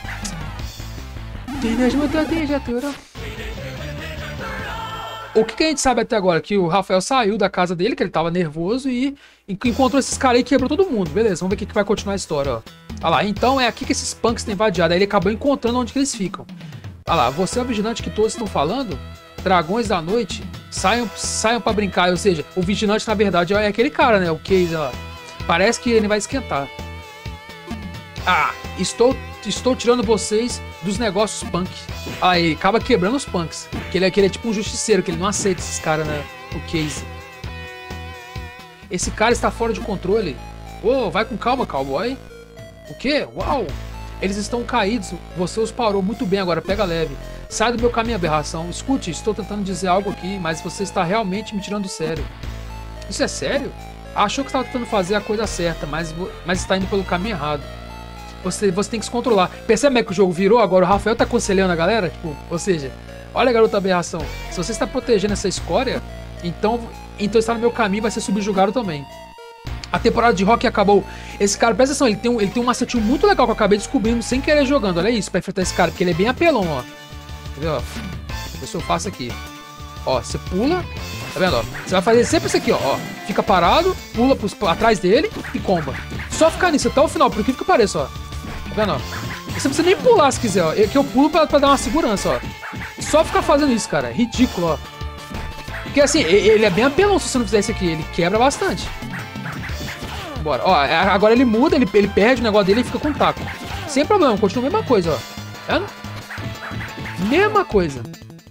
O que a gente sabe até agora? Que o Rafael saiu da casa dele, que ele tava nervoso e encontrou esses caras aí e quebrou todo mundo. Beleza, vamos ver o que vai continuar a história, ó. Olha lá, então é aqui que esses punks têm vadiado. Aí ele acabou encontrando onde que eles ficam. Olha lá, você é o vigilante que todos estão falando? Dragões da noite, saiam pra brincar. Ou seja, o vigilante na verdade é aquele cara, né? O Case lá. Parece que ele vai esquentar. Ah, estou tirando vocês dos negócios punk. Ah, ele acaba quebrando os punks. Que ele é tipo um justiceiro, que ele não aceita esses caras, né? O Case. Esse cara está fora de controle. Oh, vai com calma, cowboy. O quê? Uau! Eles estão caídos. Você os parou muito bem agora. Pega leve. Sai do meu caminho, aberração. Escute, estou tentando dizer algo aqui, mas você está realmente me tirando do sério. Isso é sério? Achou que estava tentando fazer a coisa certa, mas está indo pelo caminho errado. Você tem que se controlar. Percebe que o jogo virou agora? O Rafael tá aconselhando a galera? Tipo, ou seja, olha, garota aberração. Se você está protegendo essa escória, então está no meu caminho e vai ser subjugado também. A temporada de Rock acabou. Esse cara, presta atenção, ele tem um macetinho muito legal que eu acabei descobrindo sem querer jogando. Olha isso, pra enfrentar esse cara, porque ele é bem apelão, ó. Entendeu? Deixa eu ver se eu faço aqui. Ó, você pula. Tá vendo, ó? Você vai fazer sempre isso aqui, ó. Fica parado, pula atrás dele e comba. Só ficar nisso até o final, por incrível que pareça, ó. Tá vendo, ó? Você não precisa nem pular se quiser, ó. Que eu pulo pra dar uma segurança, ó. Só ficar fazendo isso, cara. É ridículo, ó. Porque assim, ele é bem apelão se você não fizer isso aqui. Ele quebra bastante. Bora. Ó, agora ele muda, ele perde o negócio dele e fica com taco. Sem problema, continua a mesma coisa, ó. Tá vendo? Mesma coisa.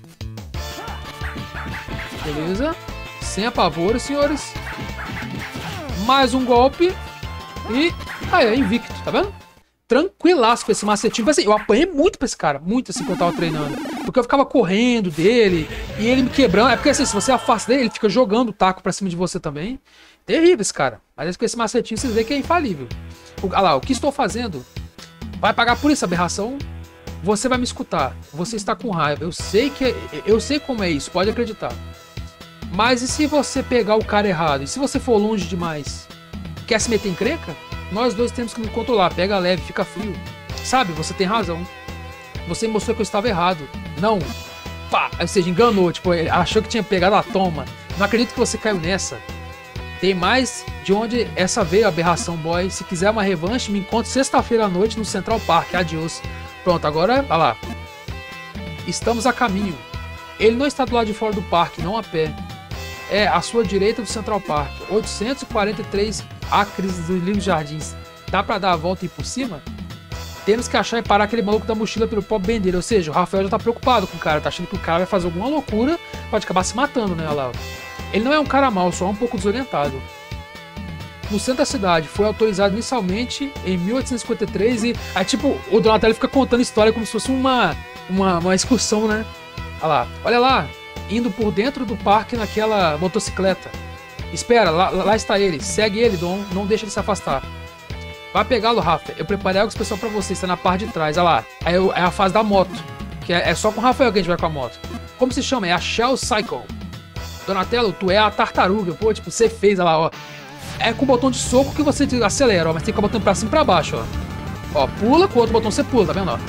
Beleza. Sem apavoro, senhores. Mais um golpe. E... aí, é invicto, tá vendo? Tranquilaço com esse macetinho. Assim, eu apanhei muito pra esse cara. Muito assim, quando eu tava treinando. Porque eu ficava correndo dele. E ele me quebrando. É porque assim, se você afasta dele, ele fica jogando o taco pra cima de você também. Terrível esse cara. Mas com esse macetinho vocês veem que é infalível. Olha lá, o que estou fazendo? Vai pagar por isso, aberração. Você vai me escutar. Você está com raiva. Eu sei como é isso, pode acreditar. Mas e se você pegar o cara errado? E se você for longe demais? Quer se meter em encrenca? Nós dois temos que nos controlar. Pega leve, fica frio. Sabe, você tem razão. Você mostrou que eu estava errado. Não. Pá! Ou seja, enganou. Tipo, ele achou que tinha pegado a toma. Não acredito que você caiu nessa. Tem mais de onde essa veio, aberração boy. Se quiser uma revanche, me encontre sexta-feira à noite no Central Park. Adiós. Pronto, agora, olha lá. Estamos a caminho. Ele não está do lado de fora do parque, não a pé. É à sua direita do Central Park. 843 acres dos Lindos Jardins. Dá pra dar a volta e ir por cima? Temos que achar e parar aquele maluco da mochila pelo pop bandeira. Ou seja, o Rafael já tá preocupado com o cara. Tá achando que o cara vai fazer alguma loucura. Pode acabar se matando, né? Olha lá. Ele não é um cara mau, só um pouco desorientado. No centro da cidade, foi autorizado inicialmente em 1853 e aí tipo, o Donatello fica contando história como se fosse uma excursão, né? Olha lá, indo por dentro do parque naquela motocicleta. Espera, lá está ele, segue ele, Dom, não deixa ele se afastar. Vai pegá-lo, Rafa, eu preparei algo especial pra você, está na parte de trás, olha lá. Aí é a fase da moto, que é só com o Rafael que a gente vai com a moto. Como se chama? É a Shell Cycle. Donatello, tu é a tartaruga, pô, tipo, você fez, olha lá, ó. É com o botão de soco que você acelera, ó, mas tem que ficar botando pra cima e pra baixo, ó. Ó, pula, com o outro botão você pula, tá vendo, ó.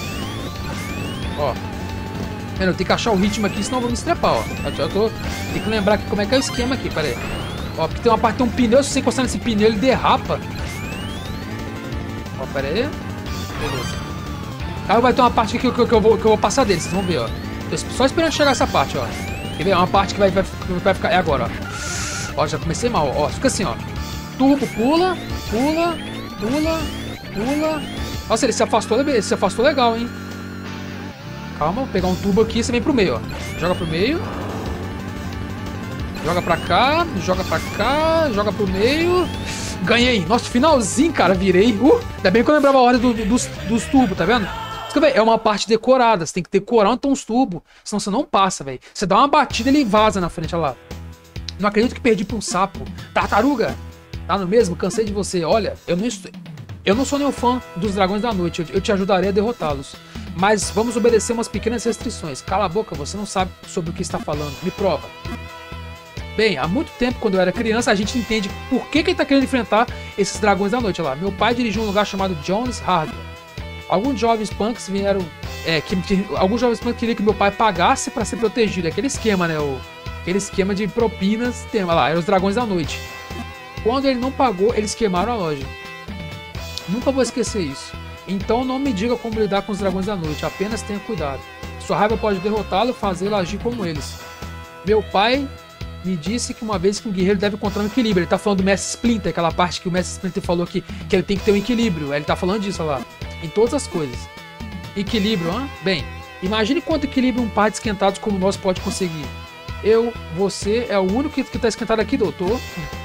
Ó. Mano, tem que achar o ritmo aqui, senão eu vou me estrepar, ó. Tem que lembrar aqui como é que é o esquema aqui, pera aí. Ó, porque tem uma parte, tem um pneu, se você encostar nesse pneu, ele derrapa. Ó, pera aí. Beleza. Aí vai ter uma parte aqui que eu vou passar dele, vocês vão ver, ó. Tô só esperando chegar essa parte, ó. Quer ver? É uma parte que vai ficar... É agora, ó. Ó, já comecei mal, ó. Fica assim, ó. Turbo, pula. Nossa, ele se afastou legal, hein. Calma, vou pegar um turbo aqui e você vem pro meio, ó. Joga pro meio. Joga pra cá, joga pro meio. Ganhei. Nossa, finalzinho, cara, virei. Ainda bem que eu lembrava a ordem dos tubos, tá vendo? É uma parte decorada, você tem que decorar onde estão os tubos, senão você não passa, velho. Você dá uma batida e ele vaza na frente, olha lá. Não acredito que perdi pra um sapo. Tartaruga, tá no mesmo? Cansei de você. Olha, eu não sou nenhum fã dos Dragões da Noite, eu te ajudarei a derrotá-los. Mas vamos obedecer umas pequenas restrições. Cala a boca, você não sabe sobre o que está falando. Me prova. Bem, há muito tempo, quando eu era criança, a gente entende por que ele tá querendo enfrentar esses Dragões da Noite. Olha lá, meu pai dirigiu um lugar chamado Jones Hardware. Alguns jovens punks vieram... alguns jovens punks queriam que meu pai pagasse pra ser protegido. Aquele esquema, né? Aquele esquema de propinas. Olha lá, eram os Dragões da Noite. Quando ele não pagou, eles queimaram a loja. Nunca vou esquecer isso. Então não me diga como lidar com os Dragões da Noite. Apenas tenha cuidado. Sua raiva pode derrotá-lo e fazê-lo agir como eles. Meu pai me disse que uma vez que um guerreiro deve encontrar um equilíbrio. Ele tá falando do Mestre Splinter, aquela parte que o Mestre Splinter falou que ele tem que ter um equilíbrio. Ele tá falando disso, olha lá. Em todas as coisas. Equilíbrio, hein? Bem, imagine quanto equilíbrio um par de esquentados como nós pode conseguir. Você é o único que tá esquentado aqui, doutor.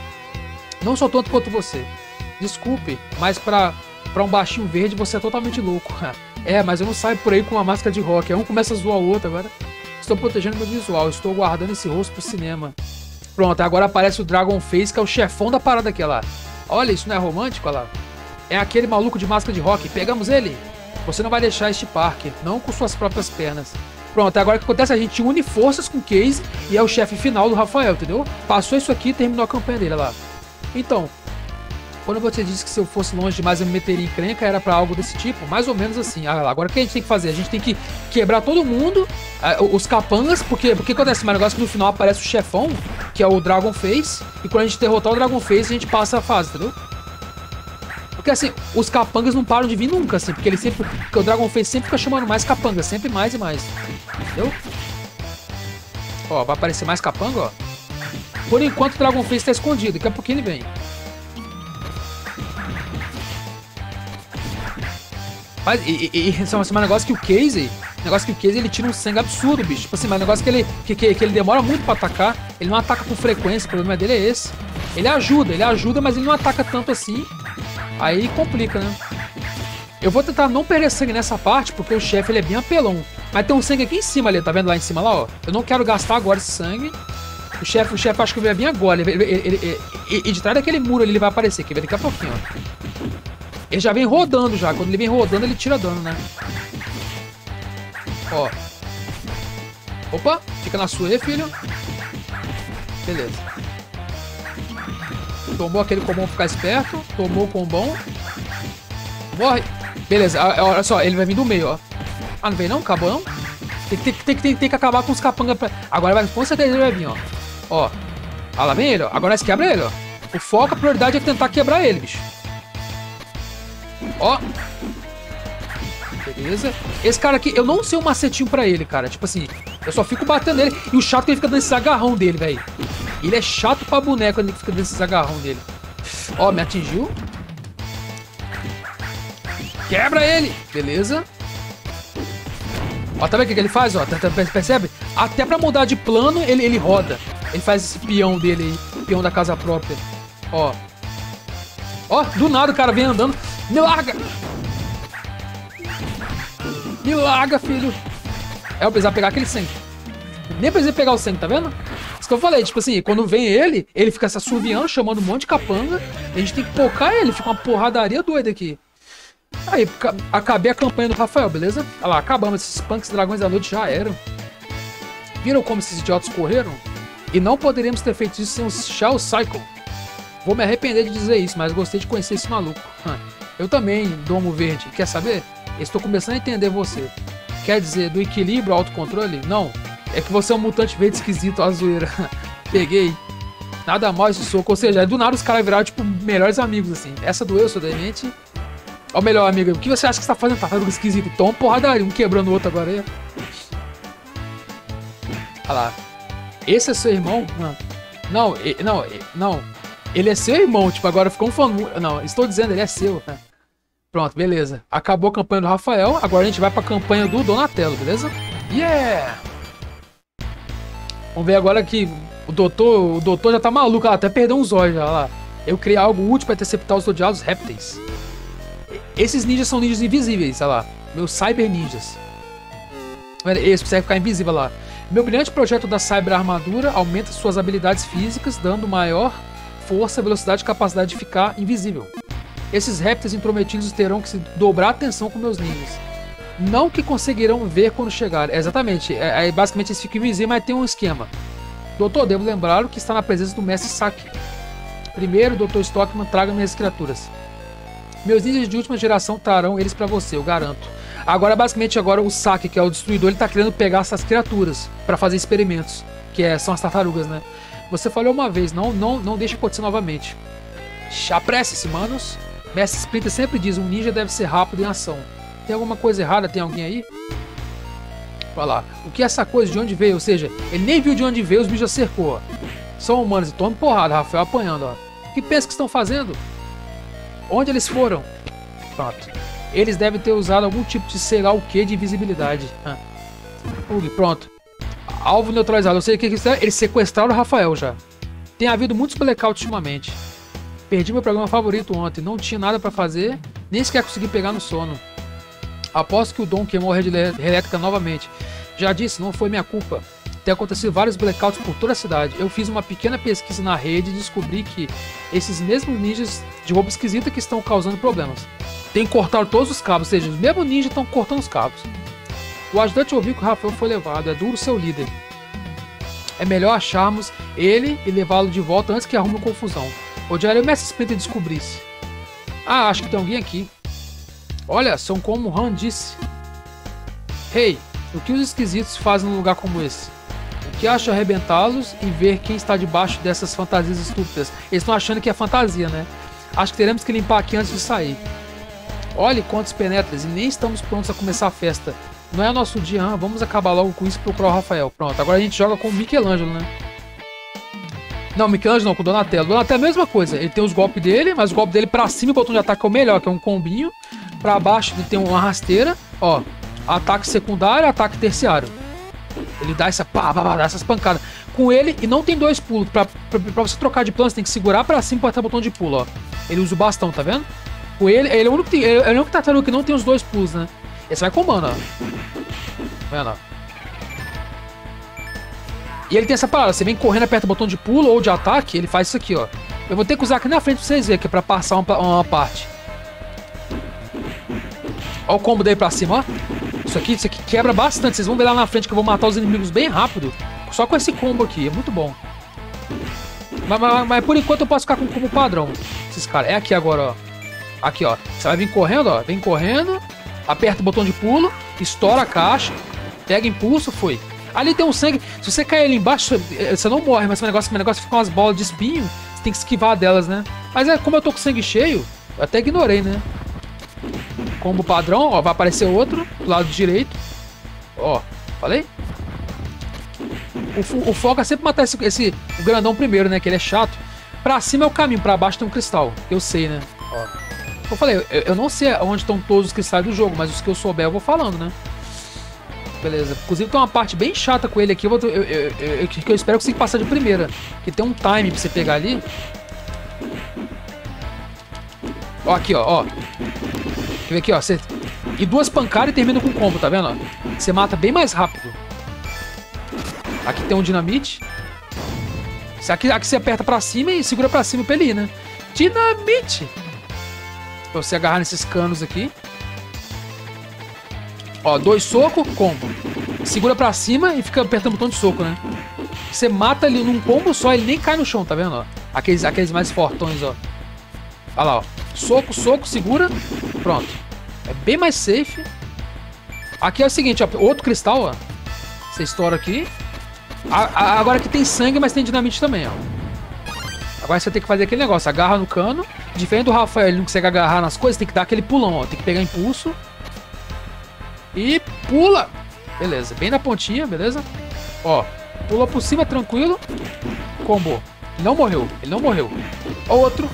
Não sou tanto quanto você. Desculpe, mas pra um baixinho verde você é totalmente louco. Mas eu não saio por aí com uma máscara de rock. Um começa a zoar o outro agora. Estou protegendo meu visual. Estou guardando esse rosto pro cinema. Pronto, agora aparece o Dragon Face, que é o chefão da parada aqui, lá. Olha, isso não é romântico, olha lá. É aquele maluco de máscara de rock. Pegamos ele? Você não vai deixar este parque, não com suas próprias pernas. Pronto, agora o que acontece? A gente une forças com o Case e é o chefe final do Rafael, entendeu? Passou isso aqui e terminou a campanha dele, olha lá. Então, quando você disse que se eu fosse longe demais eu me meteria em encrenca, era pra algo desse tipo? Mais ou menos assim. Agora o que a gente tem que fazer? A gente tem que quebrar todo mundo, os capangas, porque acontece um negócio que no final aparece o chefão, que é o Dragon Face, e quando a gente derrotar o Dragon Face, a gente passa a fase, entendeu? Porque assim, os capangas não param de vir nunca, assim, porque o Dragon Face sempre fica chamando mais capangas, sempre mais e mais. Entendeu? Ó, vai aparecer mais capanga, ó. Por enquanto o Dragon Face tá escondido, daqui a pouquinho ele vem. Mas esse é um negócio que o Casey... ele tira um sangue absurdo, bicho. Tipo assim, mas um negócio que ele demora muito pra atacar. Ele não ataca com frequência, o problema dele é esse. Ele ajuda, mas ele não ataca tanto assim. Aí complica, né? Eu vou tentar não perder sangue nessa parte, porque o chefe ele é bem apelão. Mas tem um sangue aqui em cima ali, tá vendo lá em cima lá, ó? Eu não quero gastar agora esse sangue. O chefe acho que vai vir agora. E de trás daquele muro ali ele vai aparecer, que vai daqui a pouquinho, ó. Ele já vem rodando já. Quando ele vem rodando, ele tira dano, né? Ó. Opa, fica na sua aí, filho. Beleza. Tomou aquele combão pra ficar esperto. Tomou o combão. Morre. Beleza, olha só, ele vai vir do meio, ó. Ah, não veio não? Acabou não? Tem que acabar com os capangas. Agora vai, com certeza ele vai vir, ó. Ó. Ah, lá vem ele, ó. Agora nós quebra ele, ó. O foco, a prioridade é tentar quebrar ele, bicho. Ó. Beleza. Esse cara aqui, eu não sei um macetinho pra ele, cara. Tipo assim, eu só fico batendo nele. E o chato é que ele fica dando esse agarrão dele, velho. Ele é chato pra boneco quando ele fica dando esse agarrão dele. Ó, me atingiu. Quebra ele. Beleza. Ó, tá vendo o que ele faz, ó? Percebe? Até pra mudar de plano, ele roda. Ele faz esse peão dele aí. Peão da casa própria. Ó. Ó, do nada o cara vem andando. Me larga! Me larga, filho! Eu precisava pegar aquele sangue. Nem precisei pegar o sangue, tá vendo? Isso que eu falei, tipo assim, quando vem ele fica se assoviando, chamando um monte de capanga. A gente tem que pocar ele, fica uma porradaria doida aqui. Aí, acabei a campanha do Rafael, beleza? Olha lá, acabamos. Esses punks dragões da noite já eram. Viram como esses idiotas correram? E não poderíamos ter feito isso sem o Shao Cycle. Vou me arrepender de dizer isso, mas gostei de conhecer esse maluco. Eu também, Domo Verde. Quer saber? Estou começando a entender você. Quer dizer, do equilíbrio ao autocontrole? Não. É que você é um mutante verde esquisito, a zoeira. Peguei. Nada mal esse soco. Ou seja, do nada os caras viraram, tipo, melhores amigos, assim. Essa doeu, sou demente. Ó, melhor, amiga, o que você acha que você tá fazendo? Tartaruga esquisito. Toma porradaria, um quebrando o outro agora aí. Olha lá. Esse é seu irmão? Não. Ele é seu irmão, tipo, agora ficou um fã. Não, estou dizendo, ele é seu. Né? Pronto, beleza. Acabou a campanha do Rafael, agora a gente vai pra campanha do Donatello, beleza? Yeah! Vamos ver agora que o doutor já tá maluco, ela até perdeu uns olhos, olha lá. Eu criei algo útil para interceptar os odiados répteis. Esses ninjas são ninjas invisíveis, olha lá. Meus cyber ninjas. Esse consegue ficar invisível lá. Meu brilhante projeto da cyber armadura aumenta suas habilidades físicas, dando maior força, velocidade e capacidade de ficar invisível. Esses répteis intrometidos terão que se dobrar a atenção com meus ninjas. Não que conseguirão ver quando chegar. Exatamente. Basicamente eles ficam invisíveis, mas tem um esquema. Doutor, devo lembrar que está na presença do mestre Saki. Primeiro, Dr. Stockman, traga minhas criaturas. Meus ninjas de última geração trarão eles pra você, eu garanto. Agora, basicamente, o Saki, que é o destruidor, ele tá querendo pegar essas criaturas pra fazer experimentos. São as tartarugas, né? Você falhou uma vez, não deixe acontecer novamente. Apresse-se, manos. Mestre Splinter sempre diz, um ninja deve ser rápido em ação. Tem alguma coisa errada? Tem alguém aí? Olha lá. O que é essa coisa? De onde veio? Ou seja, ele nem viu de onde veio, os bichos cercou, ó. São humanos e tomando porrada, Rafael apanhando, ó. O que pensa que estão fazendo? Onde eles foram? Pronto. Eles devem ter usado algum tipo de sei lá o que de invisibilidade. Pronto. Alvo neutralizado. Eu sei o que é. Eles sequestraram o Rafael já. Tem havido muitos blackouts ultimamente. Perdi meu programa favorito ontem. Não tinha nada pra fazer. Nem sequer consegui pegar no sono. Aposto que o Dom queimou a rede elétrica novamente. Já disse, não foi minha culpa. Tem acontecido vários blackouts por toda a cidade. Eu fiz uma pequena pesquisa na rede e descobri que esses mesmos ninjas de roupa esquisita que estão causando problemas. Tem que cortar todos os cabos, ou seja, os mesmos ninjas estão cortando os cabos. O ajudante ouviu que o Rafael foi levado, é duro seu líder. É melhor acharmos ele e levá-lo de volta antes que arrume confusão. Odiaria o Mestre Splinter descobrisse. Ah, acho que tem alguém aqui. Olha, são como Han disse. Hey, o que os esquisitos fazem num lugar como esse? O que acha arrebentá-los e ver quem está debaixo dessas fantasias estúpidas? Eles estão achando que é fantasia, né? Acho que teremos que limpar aqui antes de sair. Olhe quantos penetras e nem estamos prontos a começar a festa. Não é nosso dia, vamos acabar logo com isso e procurar o Rafael. Pronto, agora a gente joga com o Michelangelo, né? Não, Michelangelo não, com o Donatello. Donatello é a mesma coisa, ele tem os golpes dele, mas o golpe dele pra cima, o botão de ataque é o melhor, que é um combinho. Pra baixo ele tem uma rasteira, ó. Ataque secundário, ataque terciário. Ele dá dá essas pancadas. Com ele, e não tem dois pulos. Pra você trocar de plano, você tem que segurar pra cima e apertar o botão de pulo, ó. Ele usa o bastão, tá vendo? Com ele é o único tartaruga que não tem os dois pulos, né? Esse vai combando, ó. Tá vendo, ó? E ele tem essa parada, você vem correndo, aperta o botão de pulo ou de ataque, ele faz isso aqui, ó. Eu vou ter que usar aqui na frente pra vocês verem, que é pra passar uma parte. Ó o combo dele pra cima, ó. Isso aqui quebra bastante. Vocês vão ver lá na frente que eu vou matar os inimigos bem rápido. Só com esse combo aqui, é muito bom. Mas por enquanto eu posso ficar com o combo padrão. Esses caras, é aqui agora, ó. Aqui, ó. Você vai vir correndo, ó. Vem correndo. Aperta o botão de pulo. Estoura a caixa. Pega impulso, foi. Ali tem um sangue. Se você cair ali embaixo, você não morre. Mas esse negócio fica umas bolas de espinho. Você tem que esquivar delas, né? Mas como eu tô com sangue cheio, eu até ignorei, né? Combo padrão, ó. Vai aparecer outro do lado direito. Ó, falei? O foco é sempre matar o grandão primeiro, né? Que ele é chato. Pra cima é o caminho, pra baixo tem um cristal. Eu sei, né? Ó. Eu falei, eu não sei onde estão todos os cristais do jogo, mas os que eu souber eu vou falando, né? Beleza. Inclusive tem uma parte bem chata com ele aqui, que eu espero que você passar de primeira. Que tem um time pra você pegar ali. Ó, aqui, ó. Quer ver aqui, ó. E duas pancadas e termina com combo, tá vendo? Ó? Você mata bem mais rápido. Aqui tem um dinamite. Aqui você aperta pra cima e segura pra cima pra ele ir, né? Dinamite! Pra você agarrar nesses canos aqui. Ó, 2 socos, combo. Segura pra cima e fica apertando o botão de soco, né? Você mata ele num combo só, ele nem cai no chão, tá vendo? Ó? Aqueles mais fortões, ó. Olha lá, ó. Soco, segura. Pronto. É bem mais safe. Aqui é o seguinte, ó. Outro cristal, ó. Você estoura aqui. Agora aqui tem sangue, mas tem dinamite também, ó. Agora você tem que fazer aquele negócio. Agarra no cano Diferente do Rafael, ele não consegue agarrar nas coisas, tem que dar aquele pulão, ó. Tem que pegar impulso. E pula. Beleza, bem na pontinha, beleza? Ó, pula por cima, tranquilo. Combo. Ele não morreu, ele não morreu. Outro.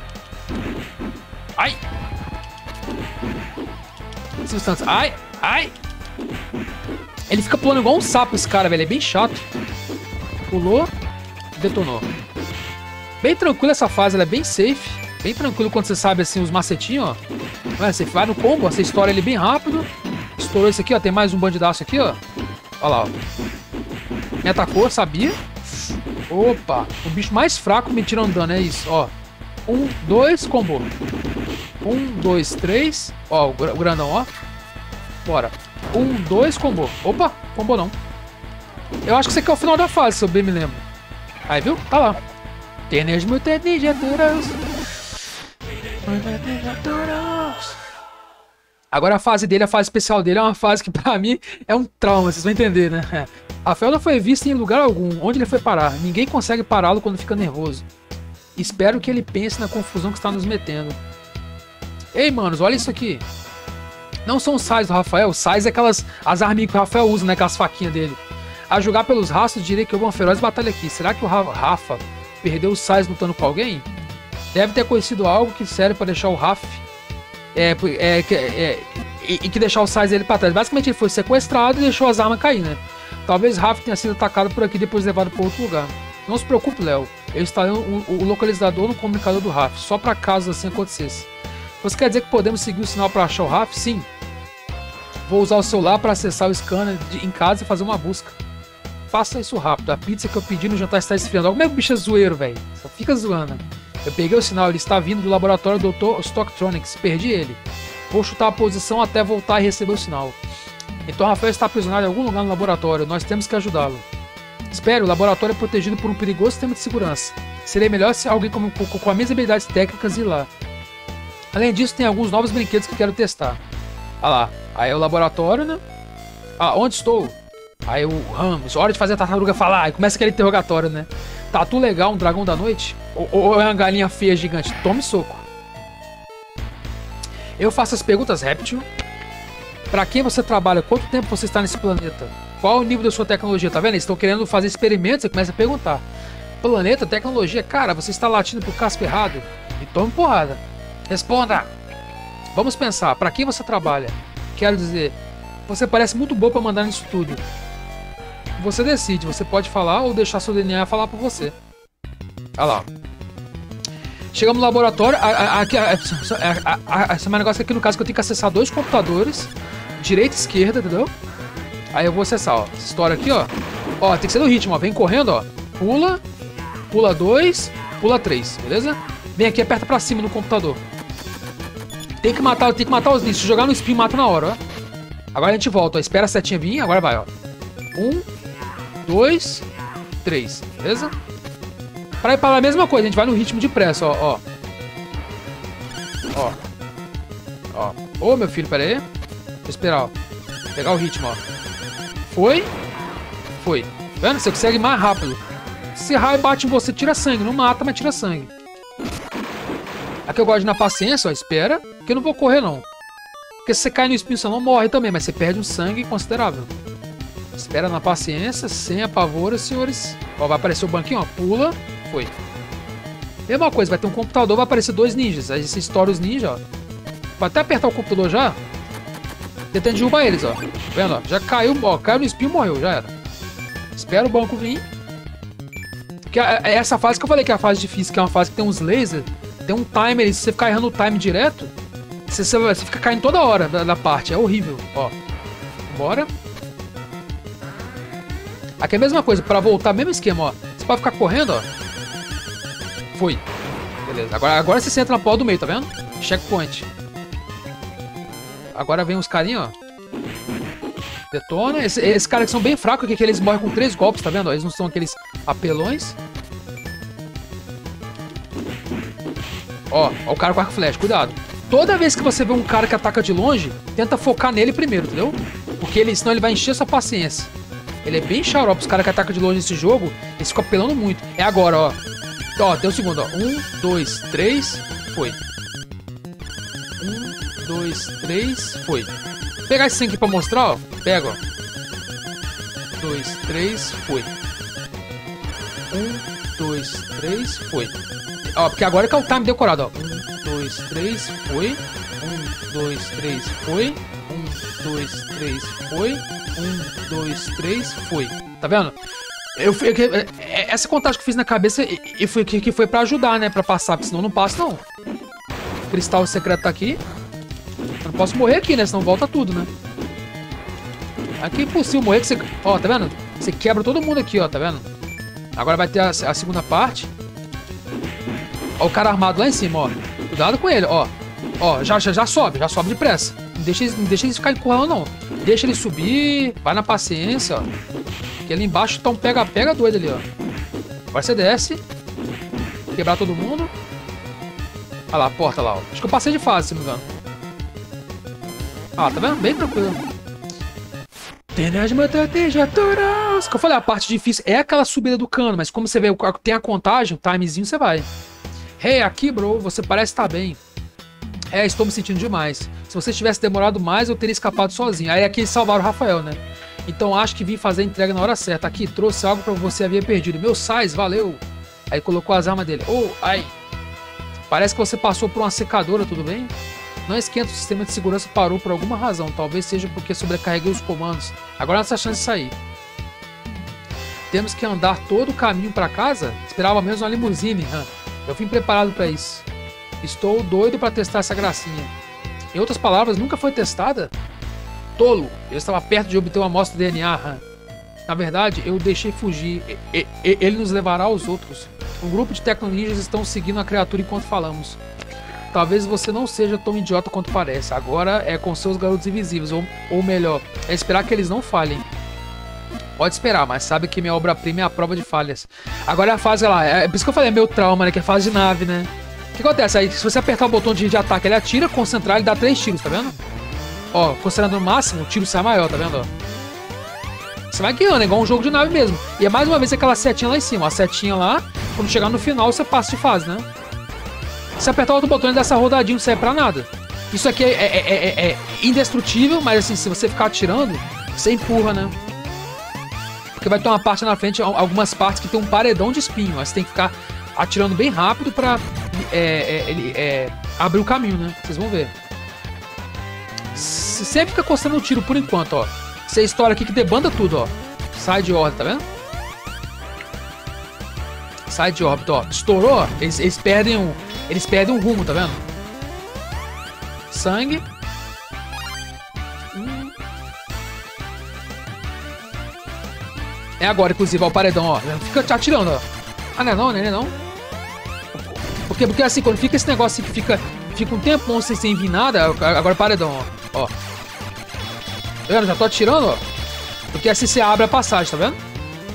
Ai. Ai, ai. Ele fica pulando igual um sapo, esse cara, velho. É bem chato. Pulou. Detonou. Bem tranquilo essa fase, ela é bem safe. Bem tranquilo quando você sabe, assim, os macetinhos, ó. Você vai no combo, ó, você estoura ele bem rápido. Estourou esse aqui, ó. Tem mais um bandidaço aqui, ó. Olha lá, ó. Me atacou, sabia? Opa. O bicho mais fraco me tira um dano, é isso, ó. 1, 2, combo. 1, 2, 3. Ó, o grandão, ó. Bora. 1, 2, combo. Opa, combo não. Eu acho que esse aqui é o final da fase, se eu bem me lembro. Aí, viu? Tá lá. Teenage Mutant Ninja Turtles. Agora a fase dele, a fase especial dele é uma fase que pra mim é um trauma, vocês vão entender, né? Rafael não foi visto em lugar algum. Onde ele foi parar? Ninguém consegue pará-lo quando fica nervoso. Espero que ele pense na confusão que está nos metendo. Ei, manos, olha isso aqui. Não são os sais do Rafael. Os sais é as arminhas que o Rafael usa, né? Aquelas faquinhas dele. A julgar pelos rastros, direi que houve uma feroz batalha aqui. Será que o Rafa perdeu os sais lutando com alguém? Deve ter acontecido algo que serve para deixar o Rafa... E que deixar os sais dele para trás. Basicamente ele foi sequestrado e deixou as armas cair, né? Talvez Rafa tenha sido atacado por aqui e depois levado para outro lugar. Não se preocupe, Léo. Eu instalei o localizador no comunicador do Rafa, só para caso assim acontecesse. Você quer dizer que podemos seguir o sinal para achar o Rafa? Sim. Vou usar o celular para acessar o scanner em casa e fazer uma busca. Faça isso rápido. A pizza que eu pedi no jantar está esfriando. Como é que o bicho é zoeiro, velho? Só fica zoando. Eu peguei o sinal, ele está vindo do laboratório do Dr. Stocktronics. Perdi ele. Vou chutar a posição até voltar e receber o sinal. Então Rafael está aprisionado em algum lugar no laboratório. Nós temos que ajudá-lo. Espere, o laboratório é protegido por um perigoso sistema de segurança. Seria melhor se alguém com as mesmas habilidades técnicas ir lá. Além disso, tem alguns novos brinquedos que quero testar. Ah lá. Aí é o laboratório, né? Ah, onde estou? Aí o Ramos, hora de fazer a tartaruga falar. Aí começa aquele interrogatório, né? Tatu legal, um dragão da noite? Ou é uma galinha feia gigante? Tome soco. Eu faço as perguntas, réptil. Pra quem você trabalha? Quanto tempo você está nesse planeta? Qual o nível da sua tecnologia? Tá vendo? Eles estão querendo fazer experimentos, você começa a perguntar. Planeta, tecnologia? Cara, você está latindo pro casco errado? E tome porrada. Responda! Vamos pensar, pra quem você trabalha? Quero dizer, você parece muito boa pra mandar nisso tudo. Você decide, você pode falar ou deixar seu DNA falar por você. Olha lá. Chegamos no laboratório. Esse é um negócio aqui no caso que eu tenho que acessar 2 computadores. Direita e esquerda, entendeu? Aí eu vou acessar, ó. Essa história aqui, ó. Ó, tem que ser no ritmo, ó. Vem correndo, ó. Pula. Pula 2. Pula 3, beleza? Vem aqui, aperta pra cima no computador. Tem que matar os bichos. Se jogar no spin, mata na hora, ó. Agora a gente volta, ó. Espera a setinha vir. Agora vai, ó. 1, 2, 3, beleza? Pra ir para a mesma coisa, a gente vai no ritmo de pressa, ó. Ó. Ó. Ô, meu filho, pera aí. Deixa eu esperar, ó. Pegar o ritmo, ó. Foi. Foi. Tá vendo? Você consegue mais rápido. Se raio bate em você, tira sangue. Não mata, mas tira sangue. Aqui eu gosto de ir na paciência, ó. Espera. Porque eu não vou correr, não. Porque se você cai no espinho, você não morre também. Mas você perde um sangue considerável. Espera na paciência, sem apavoro, senhores. Ó, vai aparecer o banquinho, ó. Pula. Foi. Mesma coisa, vai ter um computador, vai aparecer 2 ninjas. Aí você estoura os ninjas, ó. Vai até apertar o computador já. Tentando derrubar eles, ó. Tá vendo, ó? Já caiu, ó. Caiu no espinho, morreu, já era. Espera o banco vir. Que é essa fase que eu falei que é a fase difícil, que é uma fase que tem uns lasers, tem um timer, e se você ficar errando o time direto, você fica caindo toda hora da parte. É horrível, ó. Bora. Aqui é a mesma coisa, pra voltar, mesmo esquema, ó. Você pode ficar correndo, ó. Foi. Beleza. Agora você entra na porta do meio, tá vendo? Checkpoint. Agora vem os carinha, ó. Detona. Esses caras que são bem fracos, que eles morrem com 3 golpes, tá vendo? Eles não são aqueles apelões. Ó o cara com arco flash, cuidado. Toda vez que você vê um cara que ataca de longe, tenta focar nele primeiro, entendeu? Porque senão ele vai encher sua paciência. Ele é bem xarope, os caras que atacam de longe nesse jogo, eles ficam apelando muito. É agora, ó. Ó, tem o segundo, ó. 1, 2, 3, foi. 1, 2, 3, foi. Vou pegar esse 100 aqui pra mostrar, ó. Pega, ó. 2, 3, foi. 1, 2, 3, foi. Ó, porque agora que é o time decorado, ó. 1, 2, 3, foi. 1, 2, 3, foi. 1, 2, 3, foi. 1, 2, 3, foi. Tá vendo? Essa contagem que eu fiz na cabeça e foi que foi pra ajudar, né? Pra passar, porque senão não passa, não. O cristal secreto tá aqui. Eu não posso morrer aqui, né? Senão volta tudo, né? Aqui é impossível morrer que você... Ó, tá vendo? Você quebra todo mundo aqui, ó, tá vendo? Agora vai ter a segunda parte. Ó, o cara armado lá em cima, ó. Cuidado com ele, ó. Ó, já sobe depressa. Não deixa ele ficar empurrando, não. Deixa ele subir, vai na paciência, ó. Porque ali embaixo tá um pega-pega doido ali, ó. Agora você desce. Quebrar todo mundo. Olha lá, a porta lá, ó. Acho que eu passei de fase, se não me engano. Ah, tá vendo? Bem tranquilo. Que eu falei, a parte difícil é aquela subida do cano, mas como você vê, tem a contagem, o timezinho, você vai. Hey, aqui, bro, você parece estar bem. É, estou me sentindo demais. Se você tivesse demorado mais, eu teria escapado sozinho. Aí aqui eles salvaram o Rafael, né? Então acho que vim fazer a entrega na hora certa. Aqui, trouxe algo pra você havia perdido. Meu sais, valeu. Aí colocou as armas dele. Oh, ai. Parece que você passou por uma secadora, tudo bem? Não esquenta, o sistema de segurança parou por alguma razão. Talvez seja porque sobrecarreguei os comandos. Agora nossa chance de sair. Temos que andar todo o caminho pra casa? Esperava mesmo uma limusine. Eu vim preparado pra isso. Estou doido pra testar essa gracinha. Em outras palavras, nunca foi testada? Tolo! Eu estava perto de obter uma amostra de DNA. Na verdade, eu o deixei fugir. Ele nos levará aos outros. Um grupo de tecnoninjas estão seguindo a criatura enquanto falamos. Talvez você não seja tão idiota quanto parece. Agora é com seus garotos invisíveis. Ou melhor, é esperar que eles não falhem. Pode esperar, mas sabe que minha obra-prima é a prova de falhas. Agora é a fase lá. É por isso que eu falei, é meu trauma, né? Que é a fase de nave, né? O que acontece? Aí, se você apertar o botão de ataque, ele atira, concentrar, ele dá 3 tiros, tá vendo? Ó, concentrando no máximo, o tiro sai maior, tá vendo? Ó. Você vai guiando, é igual um jogo de nave mesmo. E é mais uma vez aquela setinha lá em cima. A setinha lá, quando chegar no final, você passa de fase, né? Se apertar outro botão, ele dá essa rodadinha, não serve pra nada. Isso aqui é indestrutível, mas assim, se você ficar atirando, você empurra, né? Porque vai ter uma parte na frente, algumas partes que tem um paredão de espinho. Mas você tem que ficar atirando bem rápido pra abrir o caminho, né? Vocês vão ver. Se você fica coçando o tiro por enquanto, ó. Você estoura aqui que debanda tudo, ó. Sai de órbita, tá vendo? Sai de órbita, ó. Estourou, ó. Eles perdem um rumo, tá vendo? Sangue. É agora, inclusive, ó, o paredão, ó. Fica te atirando, ó. Ah, não é não, não é não. Porque assim, quando fica esse negócio assim, que fica um tempão sem vir nada, agora paredão, ó. Ó. Tá vendo? Já tô atirando, ó. Porque assim você abre a passagem, tá vendo?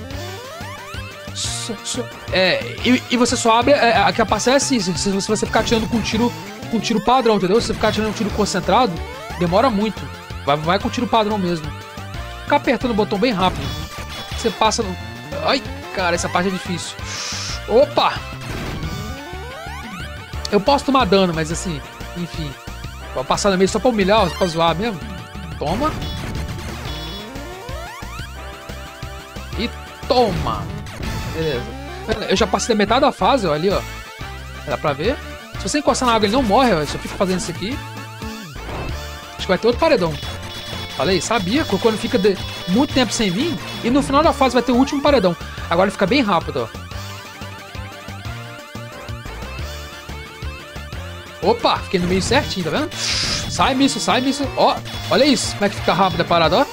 E você só abre aqui a passagem é assim, se você ficar atirando com tiro padrão, entendeu? Se você ficar atirando um tiro concentrado, demora muito. Vai com tiro padrão mesmo. Ficar apertando o botão bem rápido. Você passa no... Ai, cara, essa parte é difícil. Opa! Eu posso tomar dano, mas assim, enfim. Vou passar no meio só pra humilhar, só pra zoar mesmo. Toma. E toma. Beleza. Eu já passei da metade da fase, ó, ali, ó. Dá pra ver. Se você encostar na água, ele não morre, ó. Eu só fico fazendo isso aqui. Acho que vai ter outro paredão. Falei, sabia. Quando fica muito tempo sem vir. E no final da fase vai ter o último paredão. Agora fica bem rápido, ó. Opa, fiquei no meio certinho, tá vendo? Sai, míssil, sai, míssil. Ó, olha isso. Como é que fica rápido a parada, ó.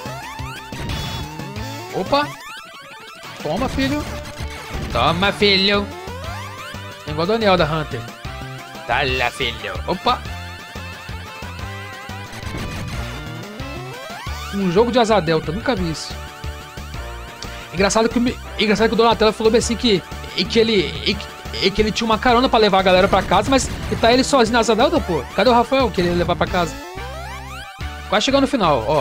Opa. Toma, filho. Toma, filho. É igual o Daniel da Hunter. Tá lá, filho. Opa. Um jogo de asa delta, nunca vi isso. Engraçado que o Donatello falou bem assim que ele tinha uma carona pra levar a galera pra casa, mas tá ele sozinho na asa delta, pô. Cadê o Rafael que ele ia levar pra casa? Quase chegando no final, ó.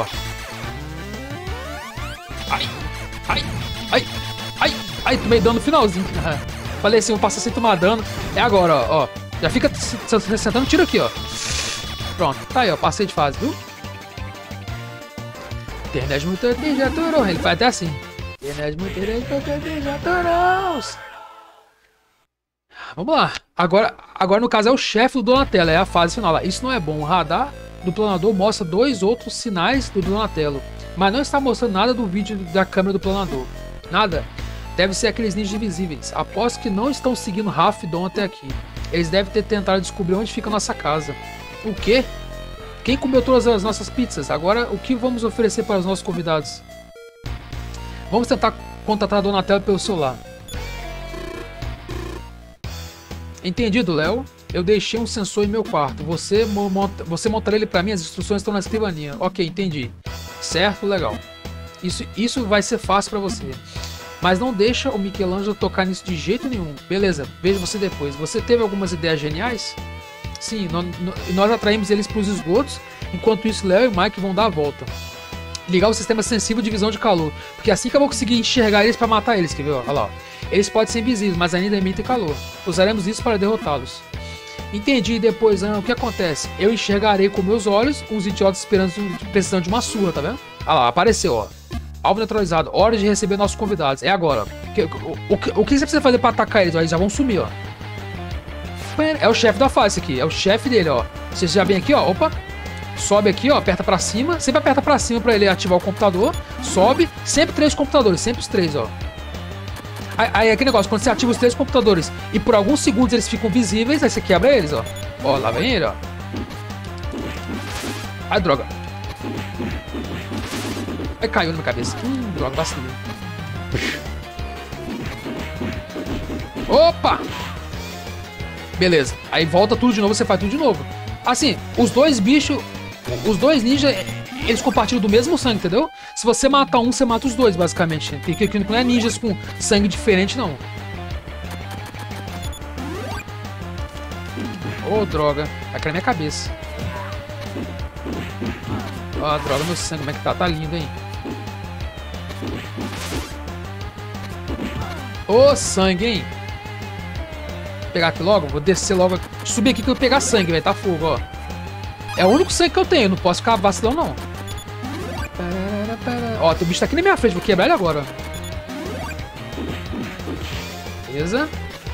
Ai, ai, ai, ai, ai, tomei dano no finalzinho. Falei assim, vou passar sem tomar dano. É agora, ó. Já fica sentando tiro aqui, ó. Pronto, tá aí, ó. Passei de fase, viu? Internet muito já torou. Ele faz até assim. Internet muito já torou. Vamos lá. Agora no caso é o chefe do Donatello. É a fase final. Isso não é bom. O radar do planador mostra 2 outros sinais do Donatello. Mas não está mostrando nada do vídeo da câmera do planador. Nada. Deve ser aqueles ninjas invisíveis. Aposto que não estão seguindo Raf e Dom até aqui. Eles devem ter tentado descobrir onde fica a nossa casa. O quê? Quem comeu todas as nossas pizzas? Agora, o que vamos oferecer para os nossos convidados? Vamos tentar contatar a Donatello pelo celular. Entendido, Léo. Eu deixei um sensor em meu quarto. Você montará ele para mim? As instruções estão na escrivaninha. Ok, entendi. Certo, legal. Isso vai ser fácil para você. Mas não deixa o Michelangelo tocar nisso de jeito nenhum. Beleza, vejo você depois. Você teve algumas ideias geniais? Sim, nós atraímos eles para os esgotos. Enquanto isso, Léo e Mike vão dar a volta. Ligar o sistema sensível de visão de calor. Porque assim que eu vou conseguir enxergar eles para matar eles. Quer ver? Olha lá. Ó. Eles podem ser invisíveis, mas ainda emitem calor. Usaremos isso para derrotá-los. Entendi. Depois, o que acontece? Eu enxergarei com meus olhos uns idiotas precisando de uma surra, tá vendo? Olha lá, apareceu, ó. Alvo neutralizado. Hora de receber nossos convidados. É agora. O que você precisa fazer para atacar eles? Ó, eles já vão sumir, ó. É o chefe da fase aqui. É o chefe dele, ó. Você já vem aqui, ó. Opa. Sobe aqui, ó. Aperta pra cima. Sempre aperta pra cima pra ele ativar o computador. Sobe. Sempre 3 computadores. Sempre os 3, ó. Aí aquele negócio. Quando você ativa os 3 computadores e por alguns segundos eles ficam visíveis, aí você quebra eles, ó. Ó, lá vem ele, ó. Ai, droga. Ai, caiu na minha cabeça. Droga, vacilei. Opa! Beleza. Aí volta tudo de novo, você faz tudo de novo. Assim, os dois bichos, os dois ninjas, eles compartilham do mesmo sangue, entendeu? Se você matar um, você mata os dois, basicamente. Porque não é ninjas com sangue diferente, não. Oh, droga. Vai cair na minha cabeça. Ó, droga, meu sangue, como é que tá? Tá lindo, hein? Ô, sangue, hein? Vou pegar aqui logo, vou descer logo. Subir aqui que eu vou pegar sangue, velho. Tá fogo, ó. É o único sangue que eu tenho, não posso ficar vacilando, não. Ó, tem um bicho tá aqui na minha frente, vou quebrar ele agora. Beleza.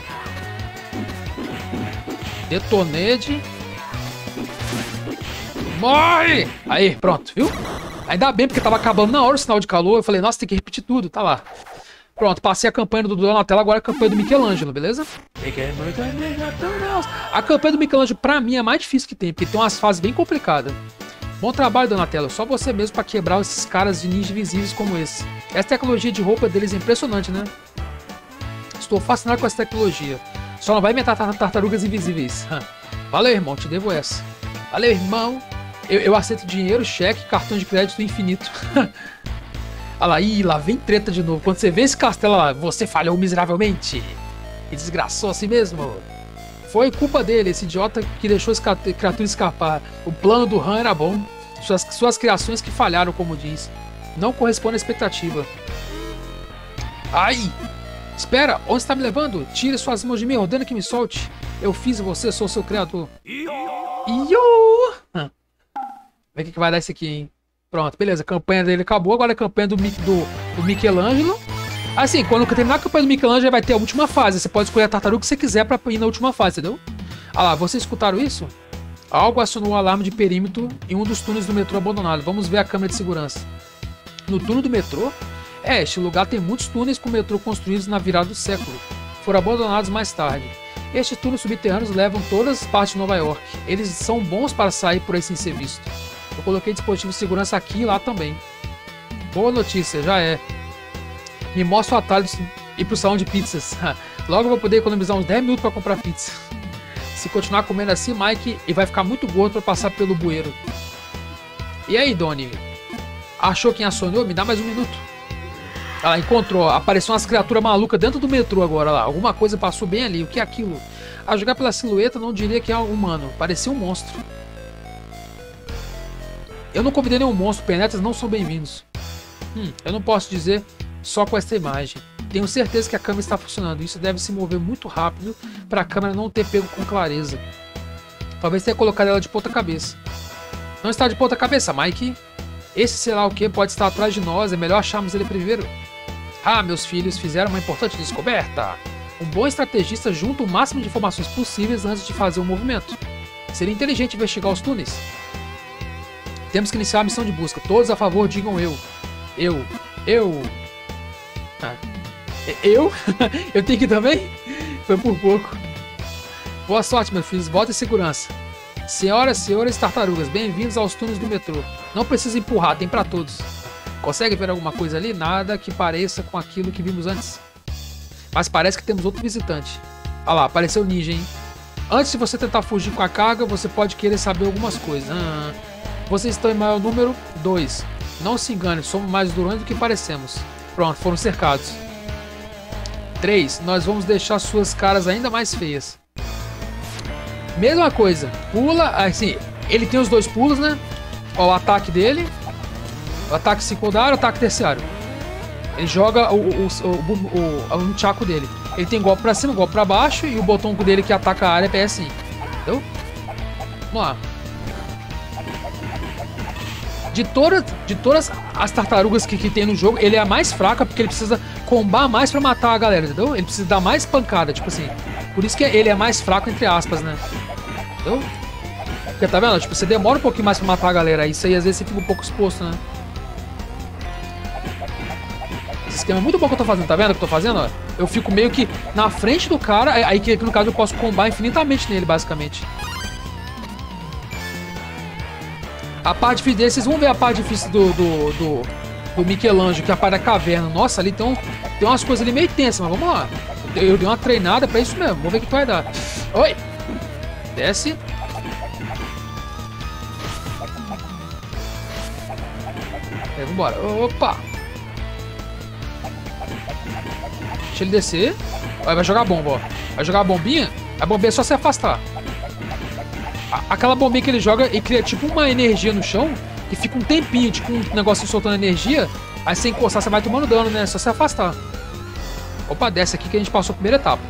Detonede. Morre! Aí, pronto, viu? Ainda bem, porque tava acabando na hora o sinal de calor. Eu falei, nossa, tem que repetir tudo, tá lá. Pronto, passei a campanha do Donatello, agora a campanha do Michelangelo, beleza? A campanha do Michelangelo, pra mim, é a mais difícil que tem, porque tem umas fases bem complicadas. Bom trabalho, Donatello. Só você mesmo pra quebrar esses caras de ninja invisíveis como esse. Essa tecnologia de roupa deles é impressionante, né? Estou fascinado com essa tecnologia. Só não vai inventar tartarugas invisíveis. Valeu, irmão, te devo essa. Valeu, irmão. Eu aceito dinheiro, cheque, cartão de crédito infinito. Olha lá, lá vem treta de novo. Quando você vê esse castelo lá, você falhou miseravelmente. E desgraçou a si mesmo. Foi culpa dele, esse idiota que deixou essa criatura escapar. O plano do Han era bom. Suas criações que falharam, como diz. Não corresponde à expectativa. Ai! Espera, onde está me levando? Tire suas mãos de mim, ordena que me solte. Eu fiz você, sou seu criador. Iô! Vê o que vai dar isso aqui, hein? Pronto, beleza. A campanha dele acabou. Agora a campanha do Michelangelo. Assim, quando terminar a campanha do Michelangelo, vai ter a última fase. Você pode escolher a tartaruga que você quiser pra ir na última fase, entendeu? Ah lá, vocês escutaram isso? Algo acionou o alarme de perímetro em um dos túneis do metrô abandonado. Vamos ver a câmera de segurança. No túnel do metrô? Este lugar tem muitos túneis com metrô construídos na virada do século. Foram abandonados mais tarde. Estes túneis subterrâneos levam todas as partes de Nova York. Eles são bons para sair por aí sem ser visto. Eu coloquei dispositivo de segurança aqui e lá também. Boa notícia, já é. Me mostra o atalho de ir pro salão de pizzas. Logo eu vou poder economizar uns 10 minutos para comprar pizza. Se continuar comendo assim, Mike, ele vai ficar muito gordo para passar pelo bueiro. E aí, Donnie? Achou quem acionou? Me dá mais um minuto. Ela encontrou. Apareceu umas criaturas malucas dentro do metrô agora lá. Alguma coisa passou bem ali. O que é aquilo? A jogar pela silhueta, não diria que é humano. Parecia um monstro. Eu não convidei nenhum monstro. Penetras não são bem-vindos. Eu não posso dizer só com esta imagem. Tenho certeza que a câmera está funcionando. Isso deve se mover muito rápido para a câmera não ter pego com clareza. Talvez tenha colocado ela de ponta cabeça. Não está de ponta cabeça, Mike. Esse sei lá o que pode estar atrás de nós. É melhor acharmos ele primeiro. Ah, meus filhos fizeram uma importante descoberta. Um bom estrategista junta o máximo de informações possíveis antes de fazer um movimento. Seria inteligente investigar os túneis. Temos que iniciar a missão de busca. Todos a favor digam eu. Eu. Ah. Eu? Eu tenho que ir também? Foi por pouco. Boa sorte, meus filhos. Volta em segurança. Senhoras e senhores tartarugas, bem-vindos aos túneis do metrô. Não precisa empurrar, tem pra todos. Consegue ver alguma coisa ali? Nada que pareça com aquilo que vimos antes. Mas parece que temos outro visitante. Ah lá, apareceu o ninja, hein? Antes de você tentar fugir com a carga, você pode querer saber algumas coisas. Vocês estão em maior número? 2. Não se engane, somos mais durões do que parecemos. Pronto, foram cercados. 3. Nós vamos deixar suas caras ainda mais feias. Mesma coisa. Pula, assim, ele tem os 2 pulos, né? Ó, o ataque dele. O ataque secundário, o ataque terciário. Ele joga o nunchaku dele. Ele tem golpe pra cima, golpe pra baixo. E o botão dele que ataca a área é assim. Entendeu? Vamos lá. De todas as tartarugas que tem no jogo, ele é a mais fraca porque ele precisa combar mais pra matar a galera, entendeu? Ele precisa dar mais pancada, tipo assim. Por isso que ele é mais fraco, entre aspas, né? Entendeu? Porque tá vendo? Tipo, você demora um pouquinho mais pra matar a galera. Isso aí às vezes você fica um pouco exposto, né? Esse esquema é muito bom que eu tô fazendo, tá vendo o que eu tô fazendo? Ó? Eu fico meio que na frente do cara, aí que no caso eu posso combar infinitamente nele, basicamente. A parte difícil dele, vocês vão ver a parte difícil do Michelangelo, que é a parte da caverna. Nossa, ali tem umas coisas ali meio tensas, mas vamos lá. Eu dei uma treinada pra isso mesmo, vamos ver o que vai dar. Oi! Desce. Aí, vambora. Opa! Deixa ele descer. Aí vai jogar bomba, ó. Vai jogar a bombinha. A bombinha é só se afastar. Aquela bombinha que ele joga e cria tipo uma energia no chão. E fica um tempinho, tipo um negócio soltando energia. Aí se encostar, você vai tomando dano, né? É só se afastar. Opa, desce aqui que a gente passou a primeira etapa.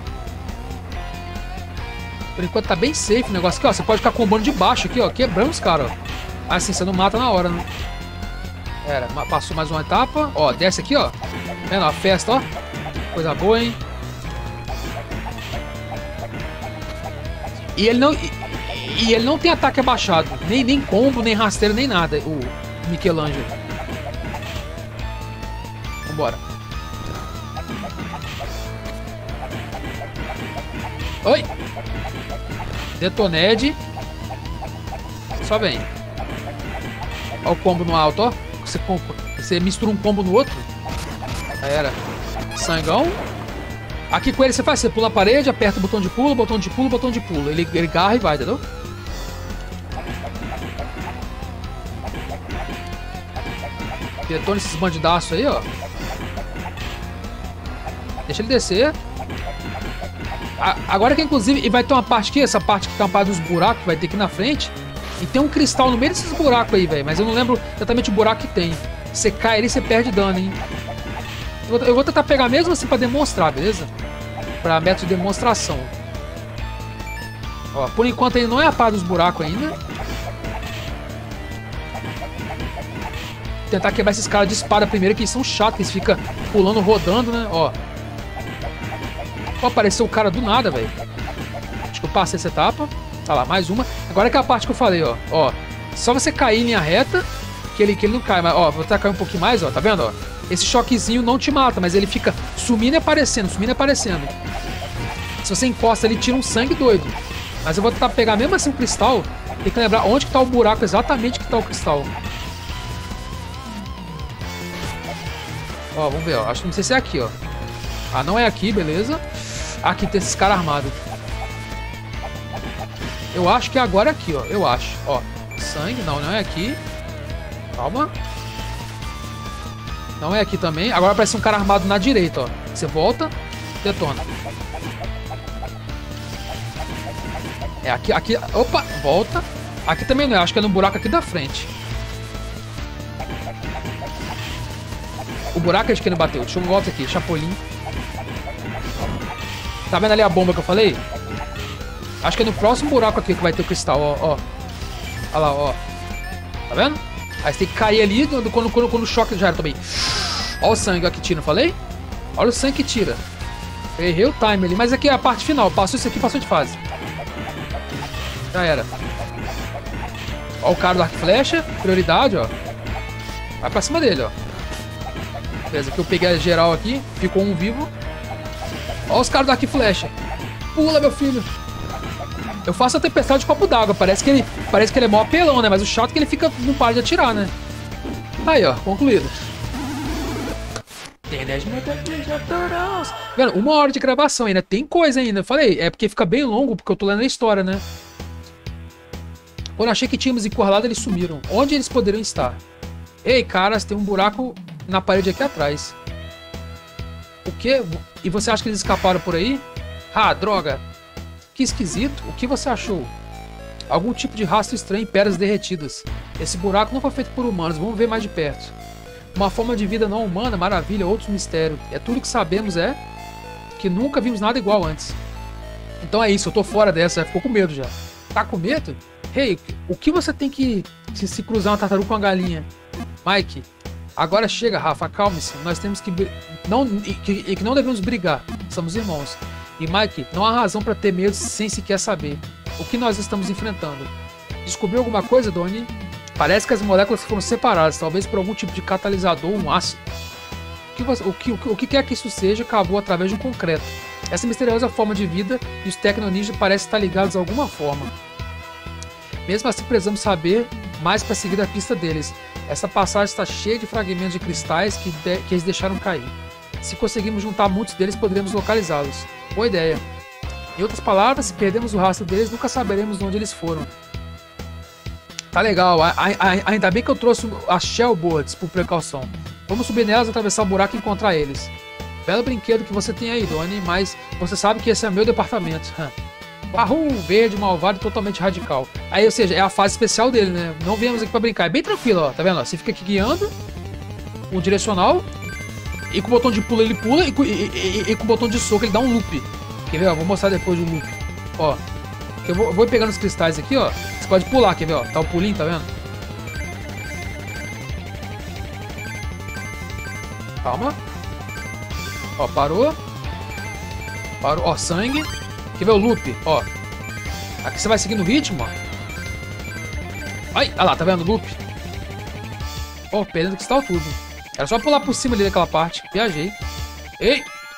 Por enquanto tá bem safe o negócio aqui, ó. Você pode ficar combando de baixo aqui, ó. Quebrando os caras, ó. Assim, você não mata na hora, né? Era, passou mais uma etapa. Ó, desce aqui, ó. Vendo a festa, ó. Coisa boa, hein? E ele não tem ataque abaixado. Nem combo, nem rasteiro, nem nada. O Michelangelo. Vambora. Oi! Detoned. Só vem. Ó o combo no alto, ó. Você mistura um combo no outro. Já era. Sangão. Aqui com ele você faz, você pula a parede, aperta o botão de pulo, botão de pulo, botão de pulo. Ele garra e vai, entendeu? Detona esses bandidaços aí, ó. Deixa ele descer. Agora que inclusive vai ter uma parte aqui, essa parte que tá uma parte dos buracos, vai ter aqui na frente. E tem um cristal no meio desses buracos aí, velho. Mas eu não lembro exatamente o buraco que tem. Você cai ali, você perde dano, hein. Eu vou tentar pegar mesmo assim pra demonstrar, beleza? Pra método de demonstração. Ó, por enquanto ele não é a parte dos buracos ainda. Tentar quebrar esses caras de espada primeiro, que eles são chatos, eles ficam pulando, rodando, né? Ó. Ó, apareceu o cara do nada, velho. Acho que eu passei essa etapa. Tá lá, mais uma. Agora que é a parte que eu falei, ó. Ó, só você cair em linha reta, que ele não cai. Mas, ó, vou tentar cair um pouquinho mais, ó. Tá vendo, ó? Esse choquezinho não te mata, mas ele fica sumindo e aparecendo, sumindo e aparecendo. Se você encosta, ele tira um sangue doido. Mas eu vou tentar pegar mesmo assim o cristal. Tem que lembrar onde que tá o buraco, exatamente que tá o cristal. Ó, vamos ver, ó. Acho que não sei se é aqui, ó. Ah, não é aqui, beleza. Aqui tem esses caras armados. Eu acho que agora é aqui, ó. Eu acho. Ó, sangue. Não, não é aqui. Calma. Não é aqui também. Agora aparece um cara armado na direita, ó. Você volta, detona. É aqui, aqui. Opa, volta. Aqui também não é. Acho que é no buraco aqui da frente. O buraco é de quem não bateu. Deixa eu voltar aqui. Chapolin. Tá vendo ali a bomba que eu falei? Acho que é no próximo buraco aqui que vai ter o cristal, ó. Ó. Olha lá, ó. Tá vendo? Aí você tem que cair ali quando o choque já era também. Olha o sangue ó, que tira, não falei? Olha o sangue que tira. Eu errei o time ali, mas aqui é a parte final. Passou isso aqui, passou de fase. Já era. Ó o cara do arco e flecha. Prioridade, ó. Vai pra cima dele, ó. Beleza, aqui eu peguei a geral aqui. Ficou um vivo. Ó os caras do arco e flecha. Pula, meu filho. Eu faço a tempestade de copo d'água. Parece que ele é mó apelão, né? Mas o chato é que ele fica, não para de atirar, né? Aí, ó. Concluído. Tem 10 minutos aqui, já tô. Vendo? 1 hora de gravação ainda. Tem coisa ainda. Eu falei, é porque fica bem longo, porque eu tô lendo a história, né? Quando achei que tínhamos encurralado, eles sumiram. Onde eles poderiam estar? Ei, caras, tem um buraco na parede aqui atrás. O quê? E você acha que eles escaparam por aí? Ah, droga. Que esquisito. O que você achou? Algum tipo de rastro estranho em pedras derretidas. Esse buraco não foi feito por humanos. Vamos ver mais de perto. Uma forma de vida não humana, maravilha, outro mistério. É tudo que sabemos é que nunca vimos nada igual antes. Então é isso, eu tô fora dessa. Já ficou com medo já. Tá com medo? Hey, o que você tem que se cruzar uma tartaruga com uma galinha? Mike, agora chega, Rafa, acalme-se. Nós temos que não devemos brigar. Somos irmãos. E Mike, não há razão para ter medo sem sequer saber o que nós estamos enfrentando. Descobriu alguma coisa, Donnie? Parece que as moléculas foram separadas, talvez por algum tipo de catalisador ou um ácido. O que quer que isso seja, cavou através de um concreto. Essa misteriosa forma de vida e os Tecno-Ninjas parecem estar ligados de alguma forma. Mesmo assim, precisamos saber mais para seguir a pista deles. Essa passagem está cheia de fragmentos de cristais que eles deixaram cair. Se conseguirmos juntar muitos deles, poderemos localizá-los. Boa ideia. Em outras palavras, se perdemos o rastro deles, nunca saberemos onde eles foram. Tá legal. Ainda bem que eu trouxe as Shellboards por precaução. Vamos subir nelas, atravessar o buraco e encontrar eles. Belo brinquedo que você tem aí, Donnie, mas você sabe que esse é meu departamento. Barro verde, malvado e totalmente radical. Aí, ou seja, é a fase especial dele, né? Não viemos aqui pra brincar. É bem tranquilo, ó. Tá vendo? Você fica aqui guiando o direcional. E com o botão de pulo ele pula. E com o botão de soco ele dá um loop. Quer ver? Ó, vou mostrar depois do loop. Ó. Eu vou pegando os cristais aqui, ó. Você pode pular, quer ver? Ó, tá o pulinho, tá vendo? Calma. Ó, parou. Parou. Ó, sangue. Quer ver o loop? Ó. Aqui você vai seguindo o ritmo, ó. Ai, olha lá, tá vendo o loop? Ó, perdendo cristal tudo. Era só pular por cima ali daquela parte. Viajei. Ei!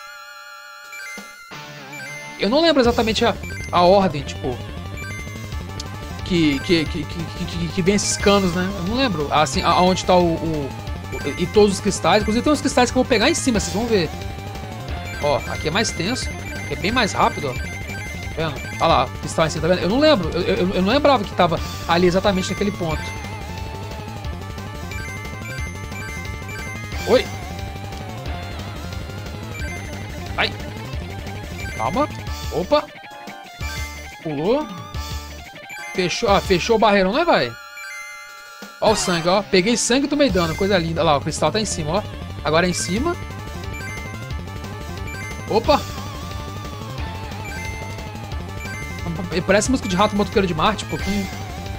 Eu não lembro exatamente a ordem, tipo... Que vem esses canos, né? Eu não lembro. Assim, aonde tá e todos os cristais. Inclusive tem uns cristais que eu vou pegar em cima, vocês vão ver. Ó, aqui é mais tenso. Aqui é bem mais rápido, ó. Tá vendo? Olha lá, o cristal em cima, tá vendo? Eu não lembro. Eu não lembrava que tava ali exatamente naquele ponto. Oi! Ai! Calma. Opa! Pulou. Fechou. Ah, fechou o barreirão, né, vai? Ó o sangue, ó. Peguei sangue e tomei dano. Coisa linda. Olha lá, o cristal tá em cima, ó. Agora é em cima. Opa! Parece música de Rato Motoqueiro de Marte, um pouquinho.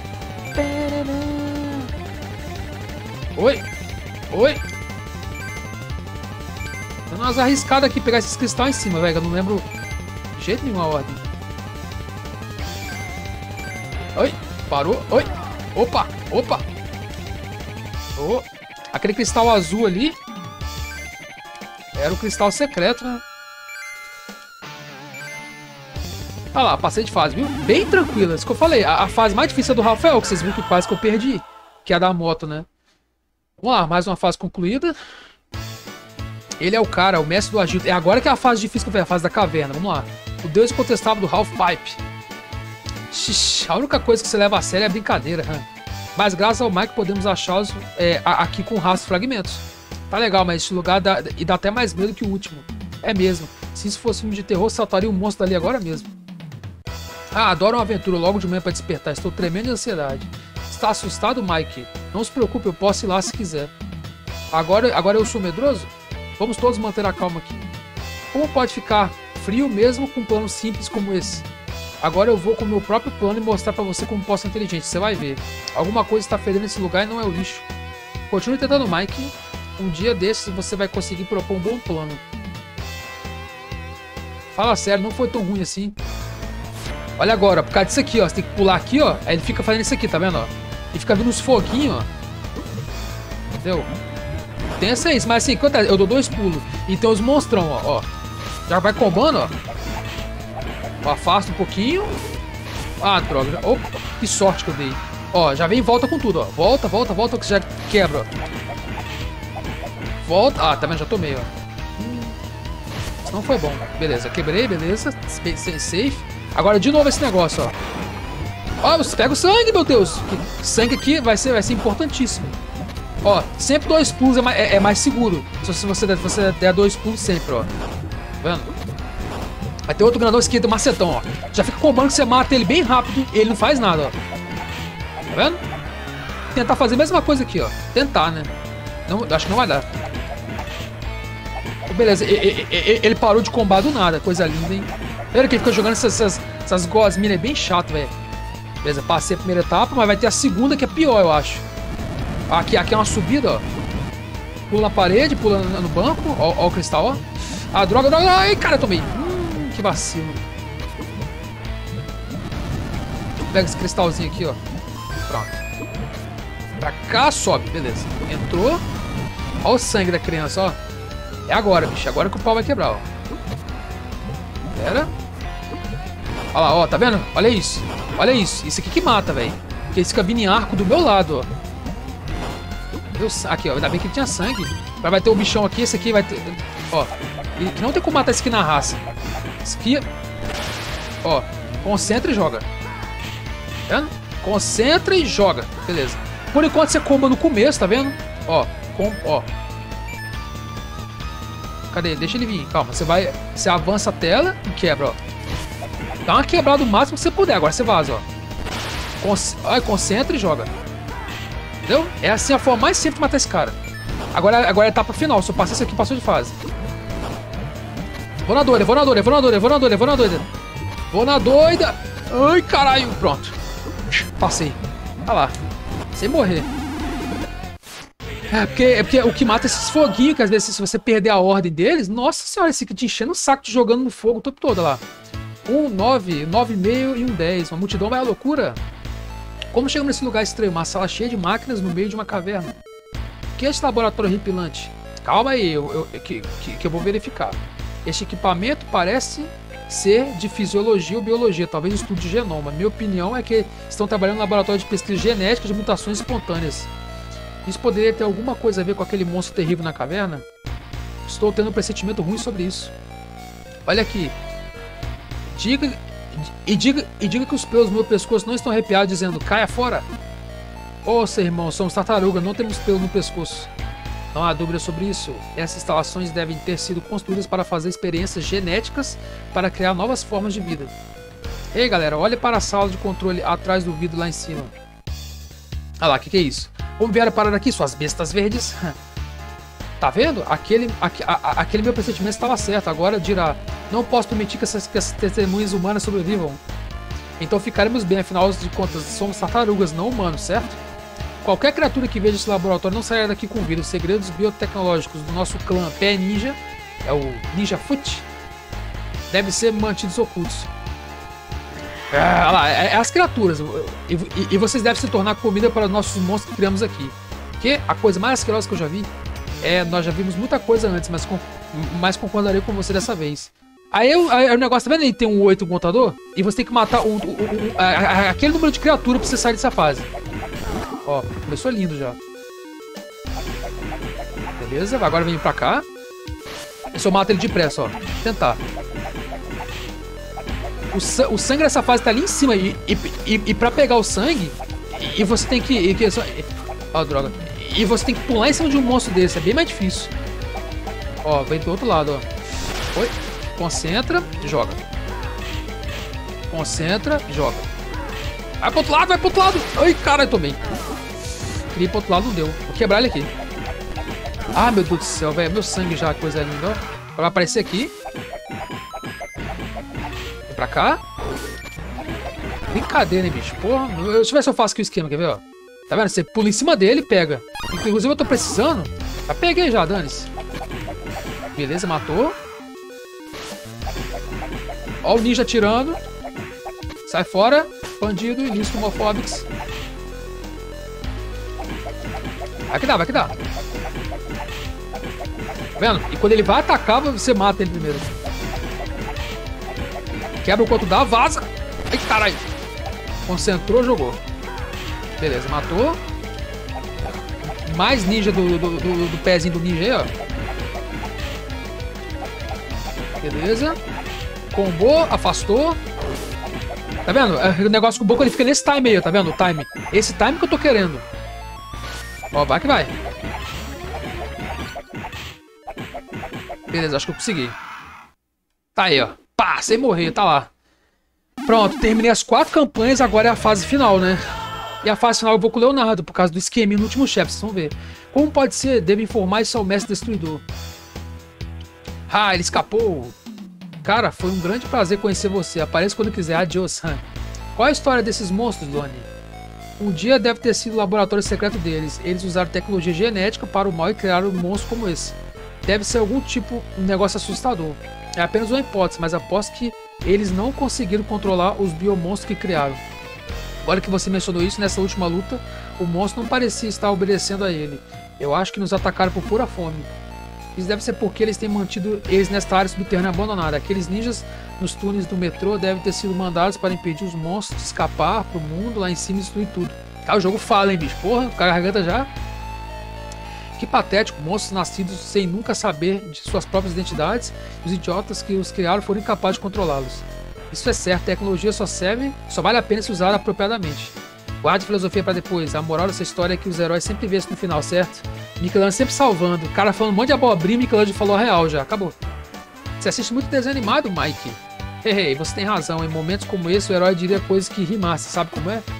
Oi! Oi! Dando umas arriscadas aqui, pegar esses cristais em cima, velho. Eu não lembro de jeito nenhum a ordem. Oi! Parou! Oi! Opa! Opa! Oh. Aquele cristal azul ali era o cristal secreto, né? Olha lá, passei de fase, viu? Bem tranquila, isso que eu falei. A fase mais difícil é do Rafael, que vocês viram que quase que eu perdi. Que é a da moto, né? Vamos lá, mais uma fase concluída. Ele é o cara, o mestre do agito. É agora que é a fase difícil que eu vejo, a fase da caverna. Vamos lá. O deus incontestável do Half-Pipe. A única coisa que você leva a sério é a brincadeira, hein? Mas graças ao Mike podemos achá-los aqui com rastros e fragmentos. Tá legal, mas esse lugar dá até mais medo que o último. É mesmo. Se isso fosse filme de terror, saltaria um monstro dali agora mesmo. Ah, adoro uma aventura logo de manhã para despertar. Estou tremendo de ansiedade. Está assustado, Mike? Não se preocupe, eu posso ir lá se quiser. Agora eu sou medroso? Vamos todos manter a calma aqui. Como pode ficar frio mesmo com um plano simples como esse? Agora eu vou com o meu próprio plano e mostrar pra você como posso ser inteligente. Você vai ver. Alguma coisa está fedendo nesse lugar e não é o lixo. Continue tentando, Mike. Um dia desses você vai conseguir propor um bom plano. Fala sério, não foi tão ruim assim. Olha agora, por causa disso aqui, ó. Você tem que pular aqui, ó. Aí ele fica fazendo isso aqui, tá vendo, ó? E fica vindo uns foguinhos, ó. Entendeu? Tem essa aí, mas assim, eu dou 2 pulos. E tem os monstrão, ó. Já vai combando, ó. Afasta um pouquinho. Ah, droga. Opa, que sorte que eu dei. Ó, já vem e volta com tudo, ó. Volta, que já quebra, ó. Volta. Ah, tá vendo? Já tomei, ó. Isso não foi bom. Beleza, quebrei, beleza. Safe. Agora de novo esse negócio, ó. Ó, você pega o sangue, meu Deus. Sangue aqui vai ser importantíssimo. Ó, sempre 2 pulos é mais seguro. Se você der 2 pulos sempre, ó. Tá vendo? Vai ter outro grandão esquerdo, macetão, ó. Já fica combando que você mata ele bem rápido e ele não faz nada, ó. Tá vendo? Tentar fazer a mesma coisa aqui, ó. Tentar, né? Não, acho que não vai dar. Beleza, ele parou de combar do nada. Coisa linda, hein? Lembra que ele fica jogando essas gosminhas bem chato, velho. Beleza, passei a primeira etapa, mas vai ter a segunda que é pior, eu acho. Aqui é uma subida, ó. Pula na parede, pula no banco. Ó o cristal, ó. Ah, droga. Ai, cara, eu tomei. Que vacilo. Pega esse cristalzinho aqui, ó. Pronto. Pra cá, sobe. Beleza. Entrou. Ó o sangue da criança, ó. É agora, bicho. Agora que o pau vai quebrar, ó. Pera. Olha lá, ó. Tá vendo? Olha isso. Olha isso. Isso aqui que mata, velho. Porque esse fica vindo em arco do meu lado, ó. Aqui, ó. Ainda bem que ele tinha sangue. Vai ter um bichão aqui. Esse aqui vai ter... Ó. E não tem como matar esse aqui na raça. Esse aqui... Ó. Concentra e joga. Tá vendo? Concentra e joga. Beleza. Por enquanto você comba no começo, tá vendo? Ó. Ó. Cadê? Deixa ele vir. Calma. Você avança a tela e quebra, ó. Dá uma quebrada o máximo que você puder. Agora você vaza, ó. Concentra e joga. Entendeu? É assim a forma mais simples de matar esse cara. Agora é a etapa final. Se eu passar isso aqui, passou de fase. Vou na doida. Vou na doida. Ai, caralho. Pronto. Passei. Olha lá. Sem morrer. É porque o que mata esses foguinhos, que às vezes se você perder a ordem deles, nossa senhora, esse aqui te enchendo o saco, te jogando no fogo o tempo todo, olha lá. 1, 9, 9,5 e 1, 10. Uma multidão vai à loucura. Como chegamos nesse lugar estranho? Uma sala cheia de máquinas no meio de uma caverna. O que é esse laboratório horripilante? Calma aí, que eu vou verificar. Este equipamento parece ser de fisiologia ou biologia, talvez estudo de genoma. Minha opinião é que estão trabalhando no laboratório de pesquisa genética de mutações espontâneas. Isso poderia ter alguma coisa a ver com aquele monstro terrível na caverna? Estou tendo um pressentimento ruim sobre isso. Olha aqui. Diga que os pelos do meu pescoço não estão arrepiados dizendo caia fora. Seu irmão, somos tartaruga, não temos pelo no pescoço. Não há dúvida sobre isso. Essas instalações devem ter sido construídas para fazer experiências genéticas para criar novas formas de vida. Ei galera, olhe para a sala de controle atrás do vidro lá em cima. Olha lá, o que é isso? Como vieram parar aqui, suas bestas verdes? Tá vendo? Aquele meu pressentimento estava certo. Agora dirá, não posso permitir que essas testemunhas humanas sobrevivam. Então ficaremos bem, afinal de contas, somos tartarugas, não humanos, certo? Qualquer criatura que veja esse laboratório não sairá daqui com vida. Os segredos biotecnológicos do nosso clã Pé Ninja, é o Ninja Foot, devem ser mantidos ocultos. Olha lá, é as criaturas. E vocês devem se tornar comida para os nossos monstros que criamos aqui. Porque a coisa mais asquerosa que eu já vi nós já vimos muita coisa antes, mas concordarei com você dessa vez. Aí o negócio, tá vendo? Ele tem um 8 contador e você tem que matar aquele número de criatura pra você sair dessa fase. Ó, começou lindo já. Beleza, agora vem pra cá. Eu só mato ele depressa, ó. Vou tentar. O sangue dessa fase tá ali em cima e pra pegar o sangue, e você tem que... Ó, droga. E você tem que pular em cima de um monstro desse, é bem mais difícil. Ó, vem do outro lado, ó. Oi. Concentra, joga. Concentra, joga. Vai pro outro lado, vai pro outro lado. Ai, caralho, tomei. Queria ir pro outro lado, não deu. Vou quebrar ele aqui. Ah, meu Deus do céu, velho. Meu sangue já, coisa linda, ó. Vai aparecer aqui. Vem pra cá. Brincadeira, hein, bicho. Porra, deixa eu ver se eu faço aqui o esquema, quer ver, ó. Tá vendo? Você pula em cima dele e pega. Inclusive eu tô precisando. Já peguei já, dane-se. Beleza, matou. Ó o ninja atirando. Sai fora. Bandido, ilícito, homofóbicos. Vai que dá, vai que dá. Tá vendo? E quando ele vai atacar, você mata ele primeiro. Quebra o quanto dá, vaza. Ai, caralho. Concentrou, jogou. Beleza, matou. Mais ninja do pezinho do ninja aí, ó. Beleza. Combou, afastou. Tá vendo? O negócio com o Boco, ele fica nesse time aí, tá vendo? O time. Esse time que eu tô querendo. Ó, vai que vai. Beleza, acho que eu consegui. Tá aí, ó. Pá, sem morrer, tá lá. Pronto, terminei as 4 campanhas, agora é a fase final, né? E a fase final eu vou com o Leonardo, por causa do esqueminha no último chefe, vocês vão ver. Como pode ser? Devo informar isso ao mestre destruidor. Ah, ele escapou. Cara, foi um grande prazer conhecer você. Apareça quando quiser. Adios, Han. Qual é a história desses monstros, Donnie? Um dia deve ter sido o laboratório secreto deles. Eles usaram tecnologia genética para o mal e criaram um monstro como esse. Deve ser algum tipo de negócio assustador. É apenas uma hipótese, mas aposto que eles não conseguiram controlar os biomonstros que criaram. Agora que você mencionou isso, nessa última luta, o monstro não parecia estar obedecendo a ele. Eu acho que nos atacaram por pura fome. Isso deve ser porque eles têm mantido eles nesta área subterrânea abandonada. Aqueles ninjas nos túneis do metrô devem ter sido mandados para impedir os monstros de escapar pro mundo lá em cima e destruir tudo. Tá, o jogo fala, hein, bicho? Porra, o cara garganta já. Que patético, monstros nascidos sem nunca saber de suas próprias identidades. Os idiotas que os criaram foram incapazes de controlá-los. Isso é certo, a tecnologia só vale a pena se usada apropriadamente. Guarde filosofia pra depois. A moral dessa história é que os heróis sempre vencem no final, certo? Michelangelo sempre salvando. O cara falando um monte de abobrinha, Michelangelo falou a real já. Acabou. Você assiste muito desenho animado, Mike? Hey, você tem razão. Em momentos como esse, o herói diria coisas que rimassem. Sabe como é?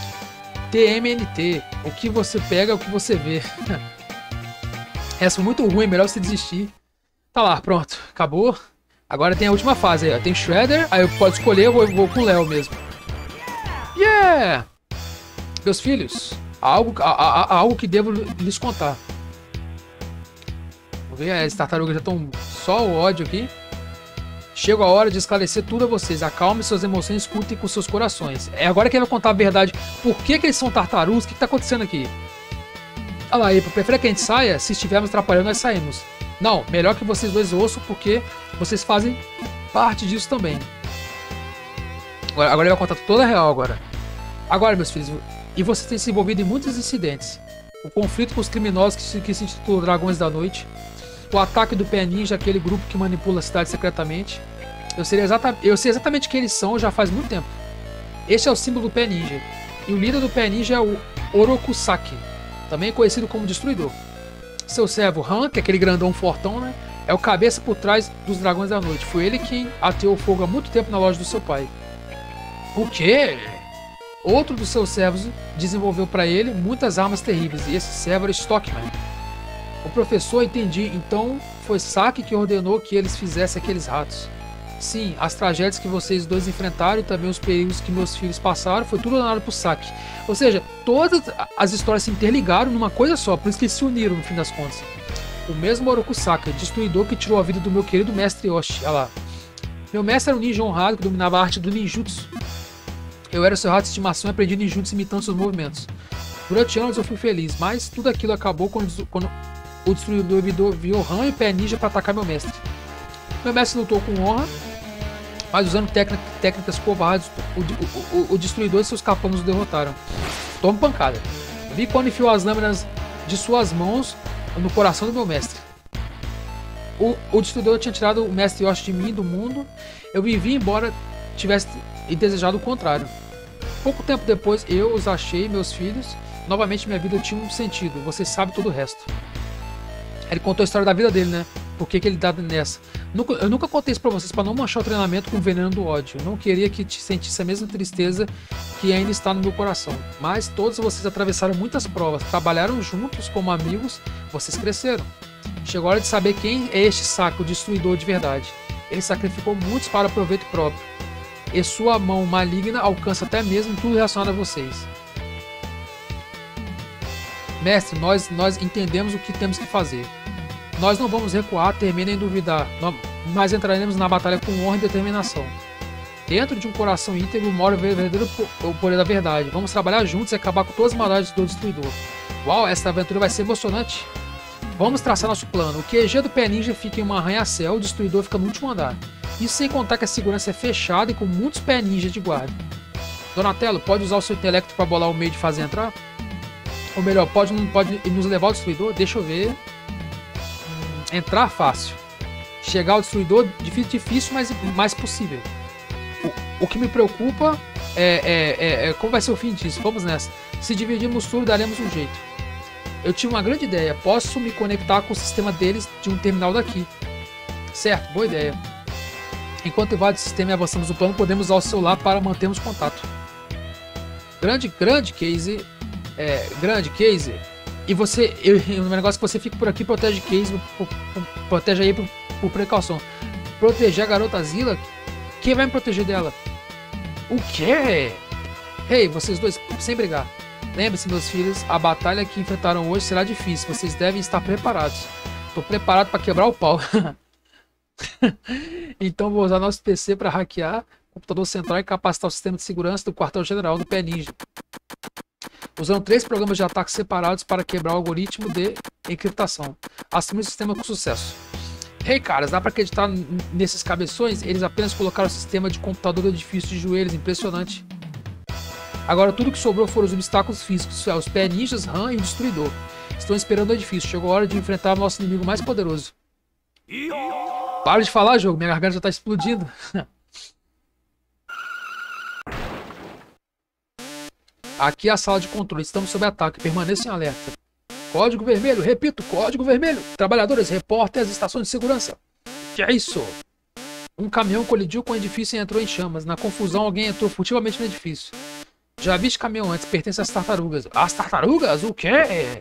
TMNT. O que você pega é o que você vê. Essa foi muito ruim, melhor você desistir. Tá lá, pronto. Acabou. Agora tem a última fase aí, ó. Tem Shredder, aí eu posso escolher, eu vou com o Léo mesmo. Yeah! Meus filhos, há algo que devo lhes contar. Vamos ver, as tartarugas já estão só o ódio aqui. Chega a hora de esclarecer tudo a vocês. Acalme suas emoções, escutem com seus corações. É agora que ele vai contar a verdade. Por que eles são tartarugas? O que tá acontecendo aqui? Olha lá, April, prefere que a gente saia? Se estivermos atrapalhando, nós saímos. Não, melhor que vocês dois ouçam, porque vocês fazem parte disso também. Agora ele vai contar toda a real agora. Agora, meus filhos, e vocês têm se envolvido em muitos incidentes. O conflito com os criminosos que se intitulam Dragões da Noite. O ataque do Pé Ninja, aquele grupo que manipula a cidade secretamente. Eu sei exatamente quem eles são já faz muito tempo. Este é o símbolo do Pé Ninja. E o líder do Pé Ninja é o Orokusaki, também conhecido como Destruidor. Seu servo Han, que é aquele grandão fortão, né? É o cabeça por trás dos Dragões da Noite. Foi ele quem ateou fogo há muito tempo na loja do seu pai. O quê? Outro dos seus servos desenvolveu para ele muitas armas terríveis. E esse servo era Stockman. O professor, entendi. Então foi Saki que ordenou que eles fizessem aqueles ratos. Sim, as tragédias que vocês dois enfrentaram e também os perigos que meus filhos passaram, foi tudo danado por Saki. Ou seja, todas as histórias se interligaram numa coisa só, por isso que eles se uniram no fim das contas. O mesmo Orokusaka, destruidor que tirou a vida do meu querido mestre Yoshi. Olha lá. Meu mestre era um ninja honrado que dominava a arte do ninjutsu. Eu era seu rato de estimação e aprendi ninjutsu imitando seus movimentos. Durante anos eu fui feliz, mas tudo aquilo acabou quando o destruidor enviou Han e Pé Ninja para atacar meu mestre. Meu mestre lutou com honra, mas usando técnicas covardes, o destruidor e seus capangas o derrotaram. Toma pancada. Vi quando enfiou as lâminas de suas mãos no coração do meu mestre. O destruidor tinha tirado o mestre Yoshi de mim, do mundo. Eu vivi embora tivesse desejado o contrário. Pouco tempo depois, eu os achei, meus filhos. Novamente minha vida tinha um sentido. Você sabe todo o resto. Ele contou a história da vida dele, né? Por que ele dá nessa? Eu nunca contei isso pra vocês pra não manchar o treinamento com o veneno do ódio. Eu não queria que te sentisse a mesma tristeza que ainda está no meu coração. Mas todos vocês atravessaram muitas provas, trabalharam juntos como amigos, vocês cresceram. Chegou a hora de saber quem é este saco destruidor de verdade. Ele sacrificou muitos para proveito próprio. E sua mão maligna alcança até mesmo tudo relacionado a vocês. Mestre, nós entendemos o que temos que fazer. Nós não vamos recuar, temer nem duvidar, mas entraremos na batalha com honra e determinação. Dentro de um coração íntegro mora o verdadeiro poder da verdade. Vamos trabalhar juntos e acabar com todas as maldades do destruidor. Uau, essa aventura vai ser emocionante. Vamos traçar nosso plano. O QG do Pé Ninja fica em uma arranha-céu, o destruidor fica no último andar. Isso sem contar que a segurança é fechada e com muitos Pé Ninja de guarda. Donatello, pode usar o seu intelecto para bolar o meio de fazer entrar? Ou melhor, pode nos levar ao destruidor? Deixa eu ver. Entrar fácil. Chegar ao destruidor, difícil, mas mais possível. O que me preocupa é como vai ser o fim disso. Vamos nessa. Se dividirmos tudo, daremos um jeito. Eu tive uma grande ideia. Posso me conectar com o sistema deles de um terminal daqui. Certo, boa ideia. Enquanto invade o sistema e avançamos no plano, podemos usar o celular para mantermos contato. Grande Casey. Grande Casey. E você, o negócio é que você fica por aqui, protege Casey, protege aí por precaução. Proteger a garota Zilla? Quem vai me proteger dela? O quê? Hey, vocês dois, sem brigar. Lembre-se, meus filhos, a batalha que enfrentaram hoje será difícil. Vocês devem estar preparados. Estou preparado para quebrar o pau. Então vou usar nosso PC para hackear o computador central e capacitar o sistema de segurança do quartel-general do Pé Ninja. Usando 3 programas de ataque separados para quebrar o algoritmo de encriptação. Assumir o sistema com sucesso. Hey, caras, dá para acreditar nesses cabeções? Eles apenas colocaram o sistema de computador do edifício de joelhos. Impressionante. Agora tudo que sobrou foram os obstáculos físicos, os Pé Ninjas, Han e o Destruidor. Estão esperando o edifício. Chegou a hora de enfrentar o nosso inimigo mais poderoso. Para de falar, jogo. Minha garganta já tá explodindo. Aqui é a sala de controle. Estamos sob ataque. Permaneçam em alerta. Código vermelho. Repito, código vermelho. Trabalhadores, reportem as estações de segurança. Que é isso? Um caminhão colidiu com o edifício e entrou em chamas. Na confusão, alguém entrou furtivamente no edifício. Já vi este caminhão antes. Pertence às tartarugas. As tartarugas? O quê?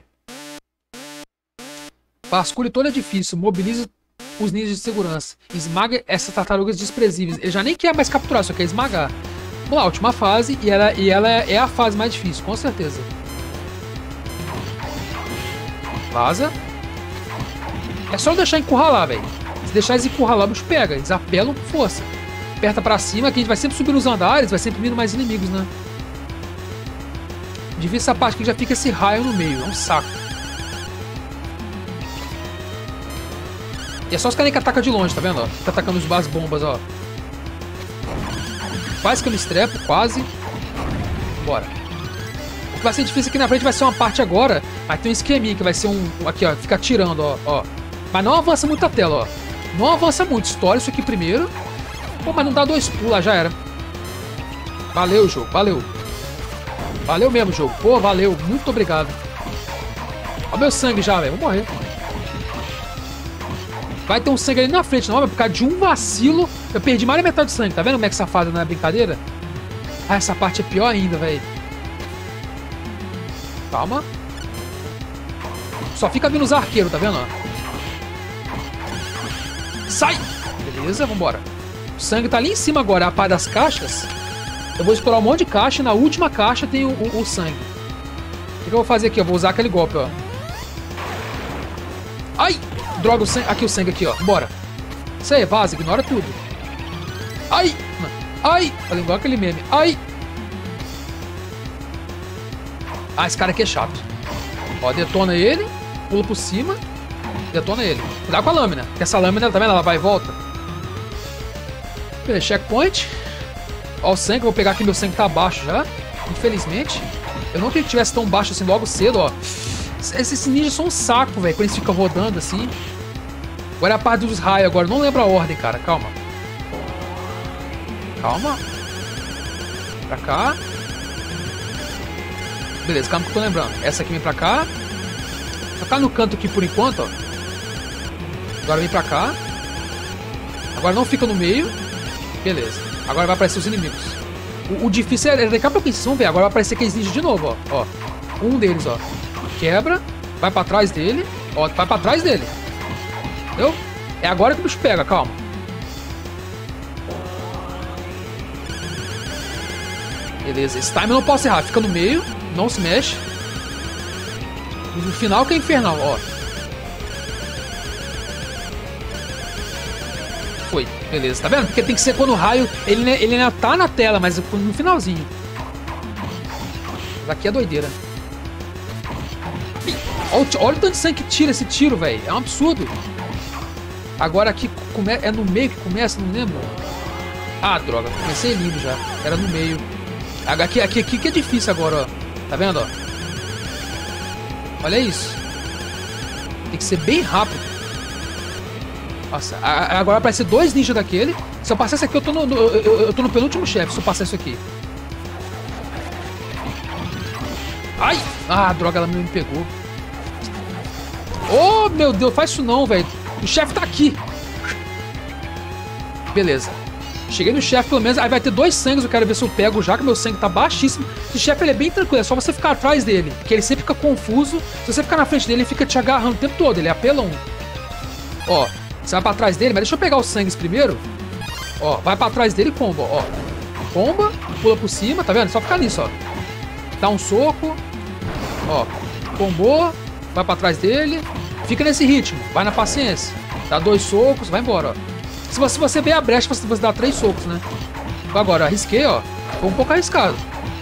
Vasculhe todo o edifício. Mobilize os ninjas de segurança. Esmaga essas tartarugas desprezíveis. Ele já nem quer mais capturar, só quer esmagar. Vamos lá, última fase. E ela é a fase mais difícil, com certeza. Vaza. É só deixar encurralar, velho. Se deixar eles encurralar, o bicho pega. Eles apelam com força. Aperta pra cima, que a gente vai sempre subir nos andares. Vai sempre vindo mais inimigos, né? Devia essa parte que já fica esse raio no meio. É um saco. E é só os caras que atacam de longe, tá vendo? Ó? Tá atacando as bombas, ó. Quase que eu me estrepo, quase. Bora. O que vai ser difícil aqui na frente vai ser uma parte agora. Mas tem um esqueminha que vai ser aqui, ó. Fica atirando, ó. Mas não avança muito a tela, ó. Não avança muito. Estoura isso aqui primeiro. Pô, mas não dá 2 pulos, já era. Valeu, jogo. Valeu. Valeu mesmo, jogo. Pô, valeu. Muito obrigado. Ó meu sangue já, velho. Vou morrer. Vai ter um sangue ali na frente, não. Vai por causa de um vacilo. Eu perdi mais da metade do sangue. Tá vendo como é que safado não é brincadeira? Ah, essa parte é pior ainda, velho. Calma. Só fica vindo os arqueiros, tá vendo? Sai! Beleza, vambora. O sangue tá ali em cima agora. A parte das caixas. Eu vou explorar um monte de caixa. E na última caixa tem o sangue. O que eu vou fazer aqui? Eu vou usar aquele golpe, ó. Ai! Droga, o sangue. Aqui o sangue aqui, ó. Bora. Isso aí, vaza. Ignora tudo. Ai! Ai! Falei igual aquele meme. Ai! Ah, esse cara aqui é chato. Ó, detona ele. Pula por cima. Detona ele. Cuidado com a lâmina. Porque essa lâmina, tá vendo? Ela vai e volta. Beleza, checkpoint. Ó o sangue. Eu vou pegar aqui. Meu sangue tá baixo já. Infelizmente. Eu não queria que tivesse tão baixo assim logo cedo, ó. Esses ninjas são um saco, velho. Quando eles ficam rodando assim. Agora é a parte dos raios agora. Não lembro a ordem, cara. Calma. Calma. Pra cá. Beleza, calma que eu tô lembrando. Essa aqui vem pra cá. Pra cá no canto aqui por enquanto, ó. Agora vem pra cá. Agora não fica no meio. Beleza. Agora vai aparecer os inimigos. O difícil é daqui a pouquinho, vocês vão ver. Agora vai aparecer aqueles ninjas de novo, ó. Um deles, ó. Quebra. Vai pra trás dele. Ó, vai pra trás dele. Entendeu? É agora que o bicho pega, calma. Beleza, esse time eu não posso errar. Fica no meio, não se mexe. No final que é infernal, ó. Foi, beleza, tá vendo? Porque tem que ser quando o raio... Ele ainda tá na tela, mas no finalzinho. Mas aqui é doideira. Olha o tanto de sangue que tira esse tiro, velho. É um absurdo. Agora aqui é no meio que começa, não lembro. Ah, droga, comecei lindo já. Era no meio. Aqui que é difícil agora, ó. Tá vendo, ó? Olha isso. Tem que ser bem rápido. Nossa, agora aparece 2 ninjas daquele. Se eu passar isso aqui, eu tô no penúltimo chefe. Se eu passar isso aqui. Ai! Ah, droga, ela me pegou. Oh, meu Deus, faz isso não, velho. O chefe tá aqui. Beleza. Cheguei no chefe, pelo menos. Aí vai ter 2 sangues. Eu quero ver se eu pego já, que meu sangue tá baixíssimo. Esse chefe, ele é bem tranquilo. É só você ficar atrás dele. Porque ele sempre fica confuso. Se você ficar na frente dele, ele fica te agarrando o tempo todo. Ele é apelão. Ó, você vai pra trás dele. Mas deixa eu pegar os sangues primeiro. Ó, vai pra trás dele e comba, ó. Comba, pula por cima, tá vendo? Só ficar nisso, ó. Dá um soco. Ó, combou. Vai pra trás dele. Fica nesse ritmo. Vai na paciência. Dá 2 socos, vai embora, ó. Se você ver a brecha, você dá 3 socos, né? Agora, arrisquei, ó. Foi um pouco arriscado.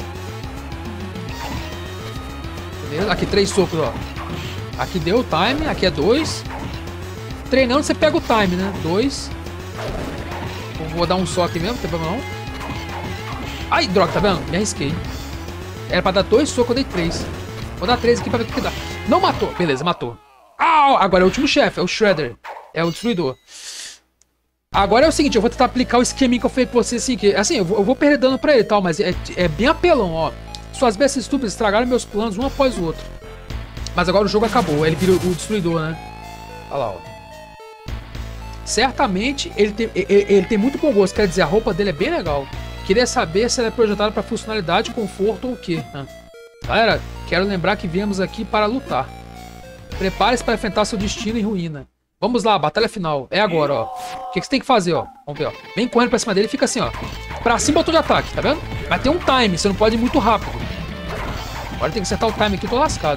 Beleza? Aqui 3 socos, ó. Aqui deu o time, aqui é 2. Treinando, você pega o time, né? 2. Vou dar um só aqui mesmo, não tem problema não. Ai, droga, tá vendo? Me arrisquei. Era pra dar 2 socos, eu dei 3. Vou dar 3 aqui pra ver o que dá. Não matou. Beleza, matou. Ah, agora é o último chefe, é o Shredder. É o destruidor. Agora é o seguinte, eu vou tentar aplicar o esqueminha que eu falei pra você, assim, que, assim, eu vou perder dano pra ele e tal, mas é bem apelão, ó. Suas bestas estúpidas estragaram meus planos um após o outro. Mas agora o jogo acabou, ele vira o destruidor, né? Olha lá, ó. Certamente ele tem muito bom gosto, quer dizer, a roupa dele é bem legal. Queria saber se ela é projetada pra funcionalidade, conforto ou o quê. Galera, quero lembrar que viemos aqui para lutar. Prepare-se para enfrentar seu destino em ruína. Vamos lá, batalha final. É agora, ó. O que você tem que fazer, ó? Vamos ver, ó. Vem correndo pra cima dele e fica assim, ó. Pra cima, botão de ataque, tá vendo? Mas tem um time, você não pode ir muito rápido. Agora tem que acertar o time aqui, tô lascado.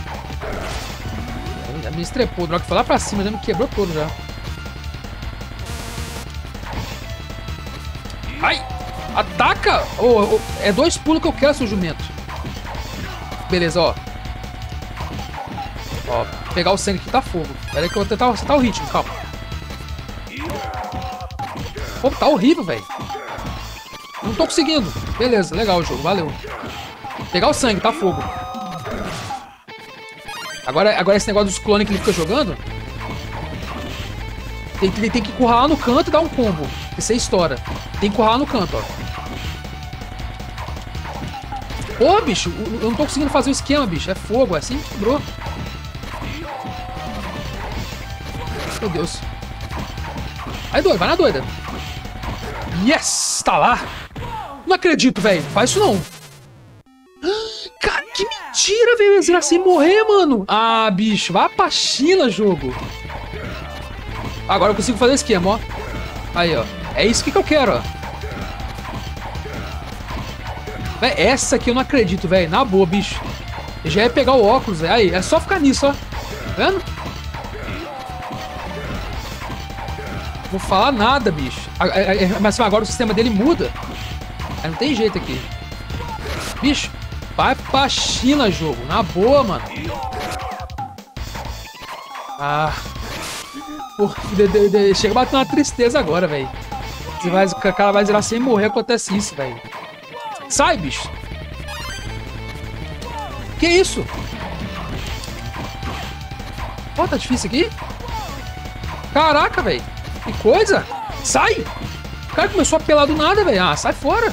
Já me estrepou, o droga foi lá pra cima, já me quebrou todo já. Ai! Ataca! É 2 pulos que eu quero, seu jumento. Beleza, ó. Ó, pegar o sangue aqui tá fogo. Pera aí que eu vou tentar acertar o ritmo, calma. Pô, tá horrível, velho. Não tô conseguindo. Beleza, legal o jogo, valeu. Pegar o sangue, tá fogo. Agora esse negócio dos clones que ele fica jogando. Ele tem que currar no canto e dar um combo. E você estoura. Tem que currar no canto, ó. Pô, bicho, eu não tô conseguindo fazer o esquema, bicho. É fogo, é assim que quebrou. Meu Deus. Aí, doido, vai na doida. Yes! Tá lá. Não acredito, velho. Faz isso não. Cara, que mentira, velho. Eu ia sem morrer, mano. Ah, bicho. Vai pra China, jogo. Agora eu consigo fazer o esquema, ó. Aí, ó. É isso que eu quero, ó. Véi, essa aqui eu não acredito, velho. Na boa, bicho. Eu já ia pegar o óculos, velho. Aí, é só ficar nisso, ó. Tá vendo? Vou falar nada, bicho. Mas agora o sistema dele muda. Aí não tem jeito aqui. Bicho, vai pra China, jogo. Na boa, mano. Ah. Porra, chega a bater uma tristeza agora, velho. O cara vai zerar sem morrer, acontece isso, velho. Sai, bicho. Que isso? Pô, tá difícil aqui? Caraca, velho. Que coisa! Sai! O cara começou a apelar do nada, velho. Ah, sai fora!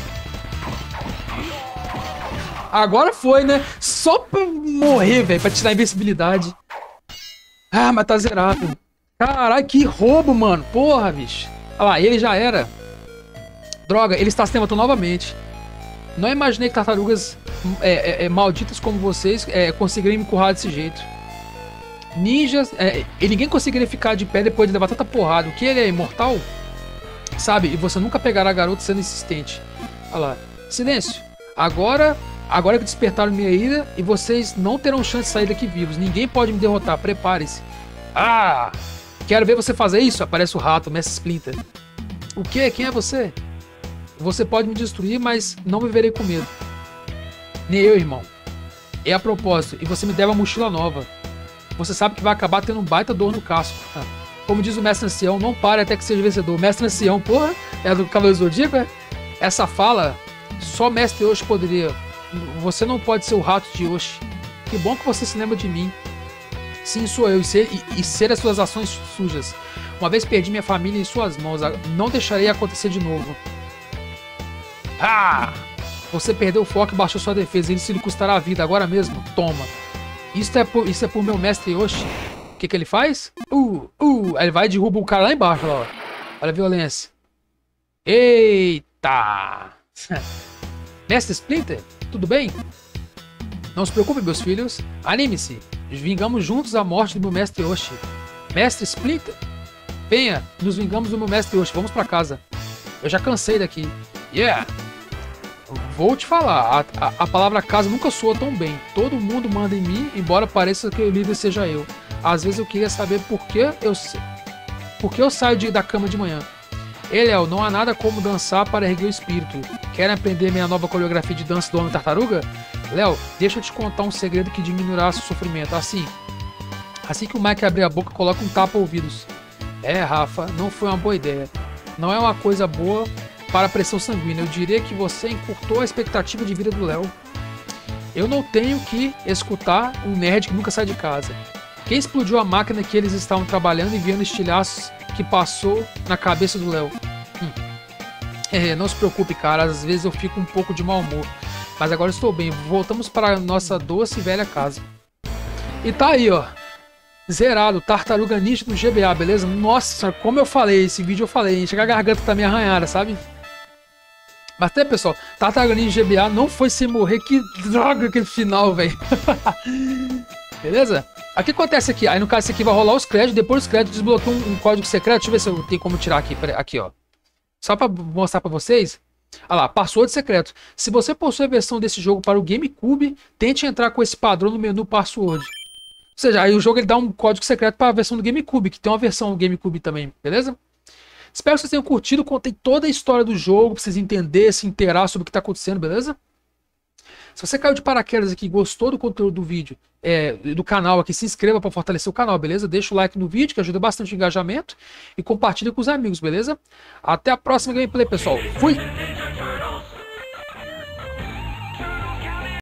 Agora foi, né? Só pra morrer, velho. Pra tirar a invencibilidade. Ah, mas tá zerado. Caralho, que roubo, mano. Porra, bicho. Olha lá, ele já era. Droga, ele está se levantando novamente. Não imaginei que tartarugas malditas como vocês conseguiriam me empurrar desse jeito. Ninjas... e ninguém conseguiria ficar de pé depois de levar tanta porrada. O que ele é imortal? Sabe? E você nunca pegará garoto sendo insistente. Olha lá. Silêncio. Agora que despertaram minha ira e vocês não terão chance de sair daqui vivos. Ninguém pode me derrotar. Prepare-se. Ah! Quero ver você fazer isso. Aparece o rato, o Mestre Splinter. O quê? Quem é você? Você pode me destruir, mas não me verei com medo. Nem eu, irmão. É a propósito. E você me deve uma mochila nova. Você sabe que vai acabar tendo um baita dor no casco. Como diz o Mestre Ancião, não pare até que seja vencedor. Mestre Ancião, porra, é do Cavaleiro Zodíaco, é? Essa fala, só Mestre Yoshi poderia. Você não pode ser o rato de Yoshi. Que bom que você se lembra de mim. Sim, sou eu, e ser as suas ações sujas. Uma vez perdi minha família em suas mãos, não deixarei acontecer de novo. Ah! Você perdeu o foco e baixou sua defesa, isso lhe custará a vida, agora mesmo, toma. Isso é por meu mestre Yoshi. O que ele faz? Aí ele vai e derruba o cara lá embaixo, ó. Olha a violência. Eita! Mestre Splinter, tudo bem? Não se preocupe, meus filhos. Anime-se. Vingamos juntos a morte do meu mestre Yoshi. Mestre Splinter? Venha, nos vingamos do meu mestre Yoshi. Vamos pra casa. Eu já cansei daqui. Yeah! Vou te falar, a palavra casa nunca soa tão bem. Todo mundo manda em mim, embora pareça que o líder seja eu. Às vezes eu queria saber por que eu saio da cama de manhã. Ei, Léo, não há nada como dançar para erguer o espírito. Querem aprender minha nova coreografia de dança do Homem-Tartaruga? Léo, deixa eu te contar um segredo que diminuirá seu sofrimento. Assim que o Mike abrir a boca, coloca um tapa-ouvidos. Rafa, não foi uma boa ideia. Não é uma coisa boa para a pressão sanguínea. Eu diria que você encurtou a expectativa de vida do Léo. Eu não tenho que escutar um nerd que nunca sai de casa. Quem explodiu a máquina que eles estavam trabalhando e vendo estilhaços que passou na cabeça do Léo? Não se preocupe, cara. Às vezes eu fico um pouco de mau humor. Mas agora estou bem. Voltamos para a nossa doce e velha casa. E tá aí, ó. Zerado. Tartaruga Ninja do GBA, beleza? Nossa, como eu falei, esse vídeo eu falei. Chega a garganta tá meio arranhada, sabe? Mas até, pessoal, Tartaruga Ninja GBA não foi sem morrer. Que droga aquele final, velho. Beleza? O que acontece aqui? Aí no caso, esse aqui vai rolar os créditos. Depois dos créditos desbloqueia um código secreto. Deixa eu ver se eu tenho como tirar aqui. Aqui, ó. Só pra mostrar pra vocês. Olha lá, password secreto. Se você possui a versão desse jogo para o GameCube, tente entrar com esse padrão no menu password. Ou seja, aí o jogo ele dá um código secreto para a versão do GameCube, que tem uma versão do GameCube também, beleza? Espero que vocês tenham curtido. Contei toda a história do jogo pra vocês entenderem, se inteirar sobre o que tá acontecendo, beleza? Se você caiu de paraquedas aqui e gostou do conteúdo do vídeo, do canal aqui, se inscreva para fortalecer o canal, beleza? Deixa o like no vídeo, que ajuda bastante o engajamento. E compartilha com os amigos, beleza? Até a próxima gameplay, pessoal. Fui!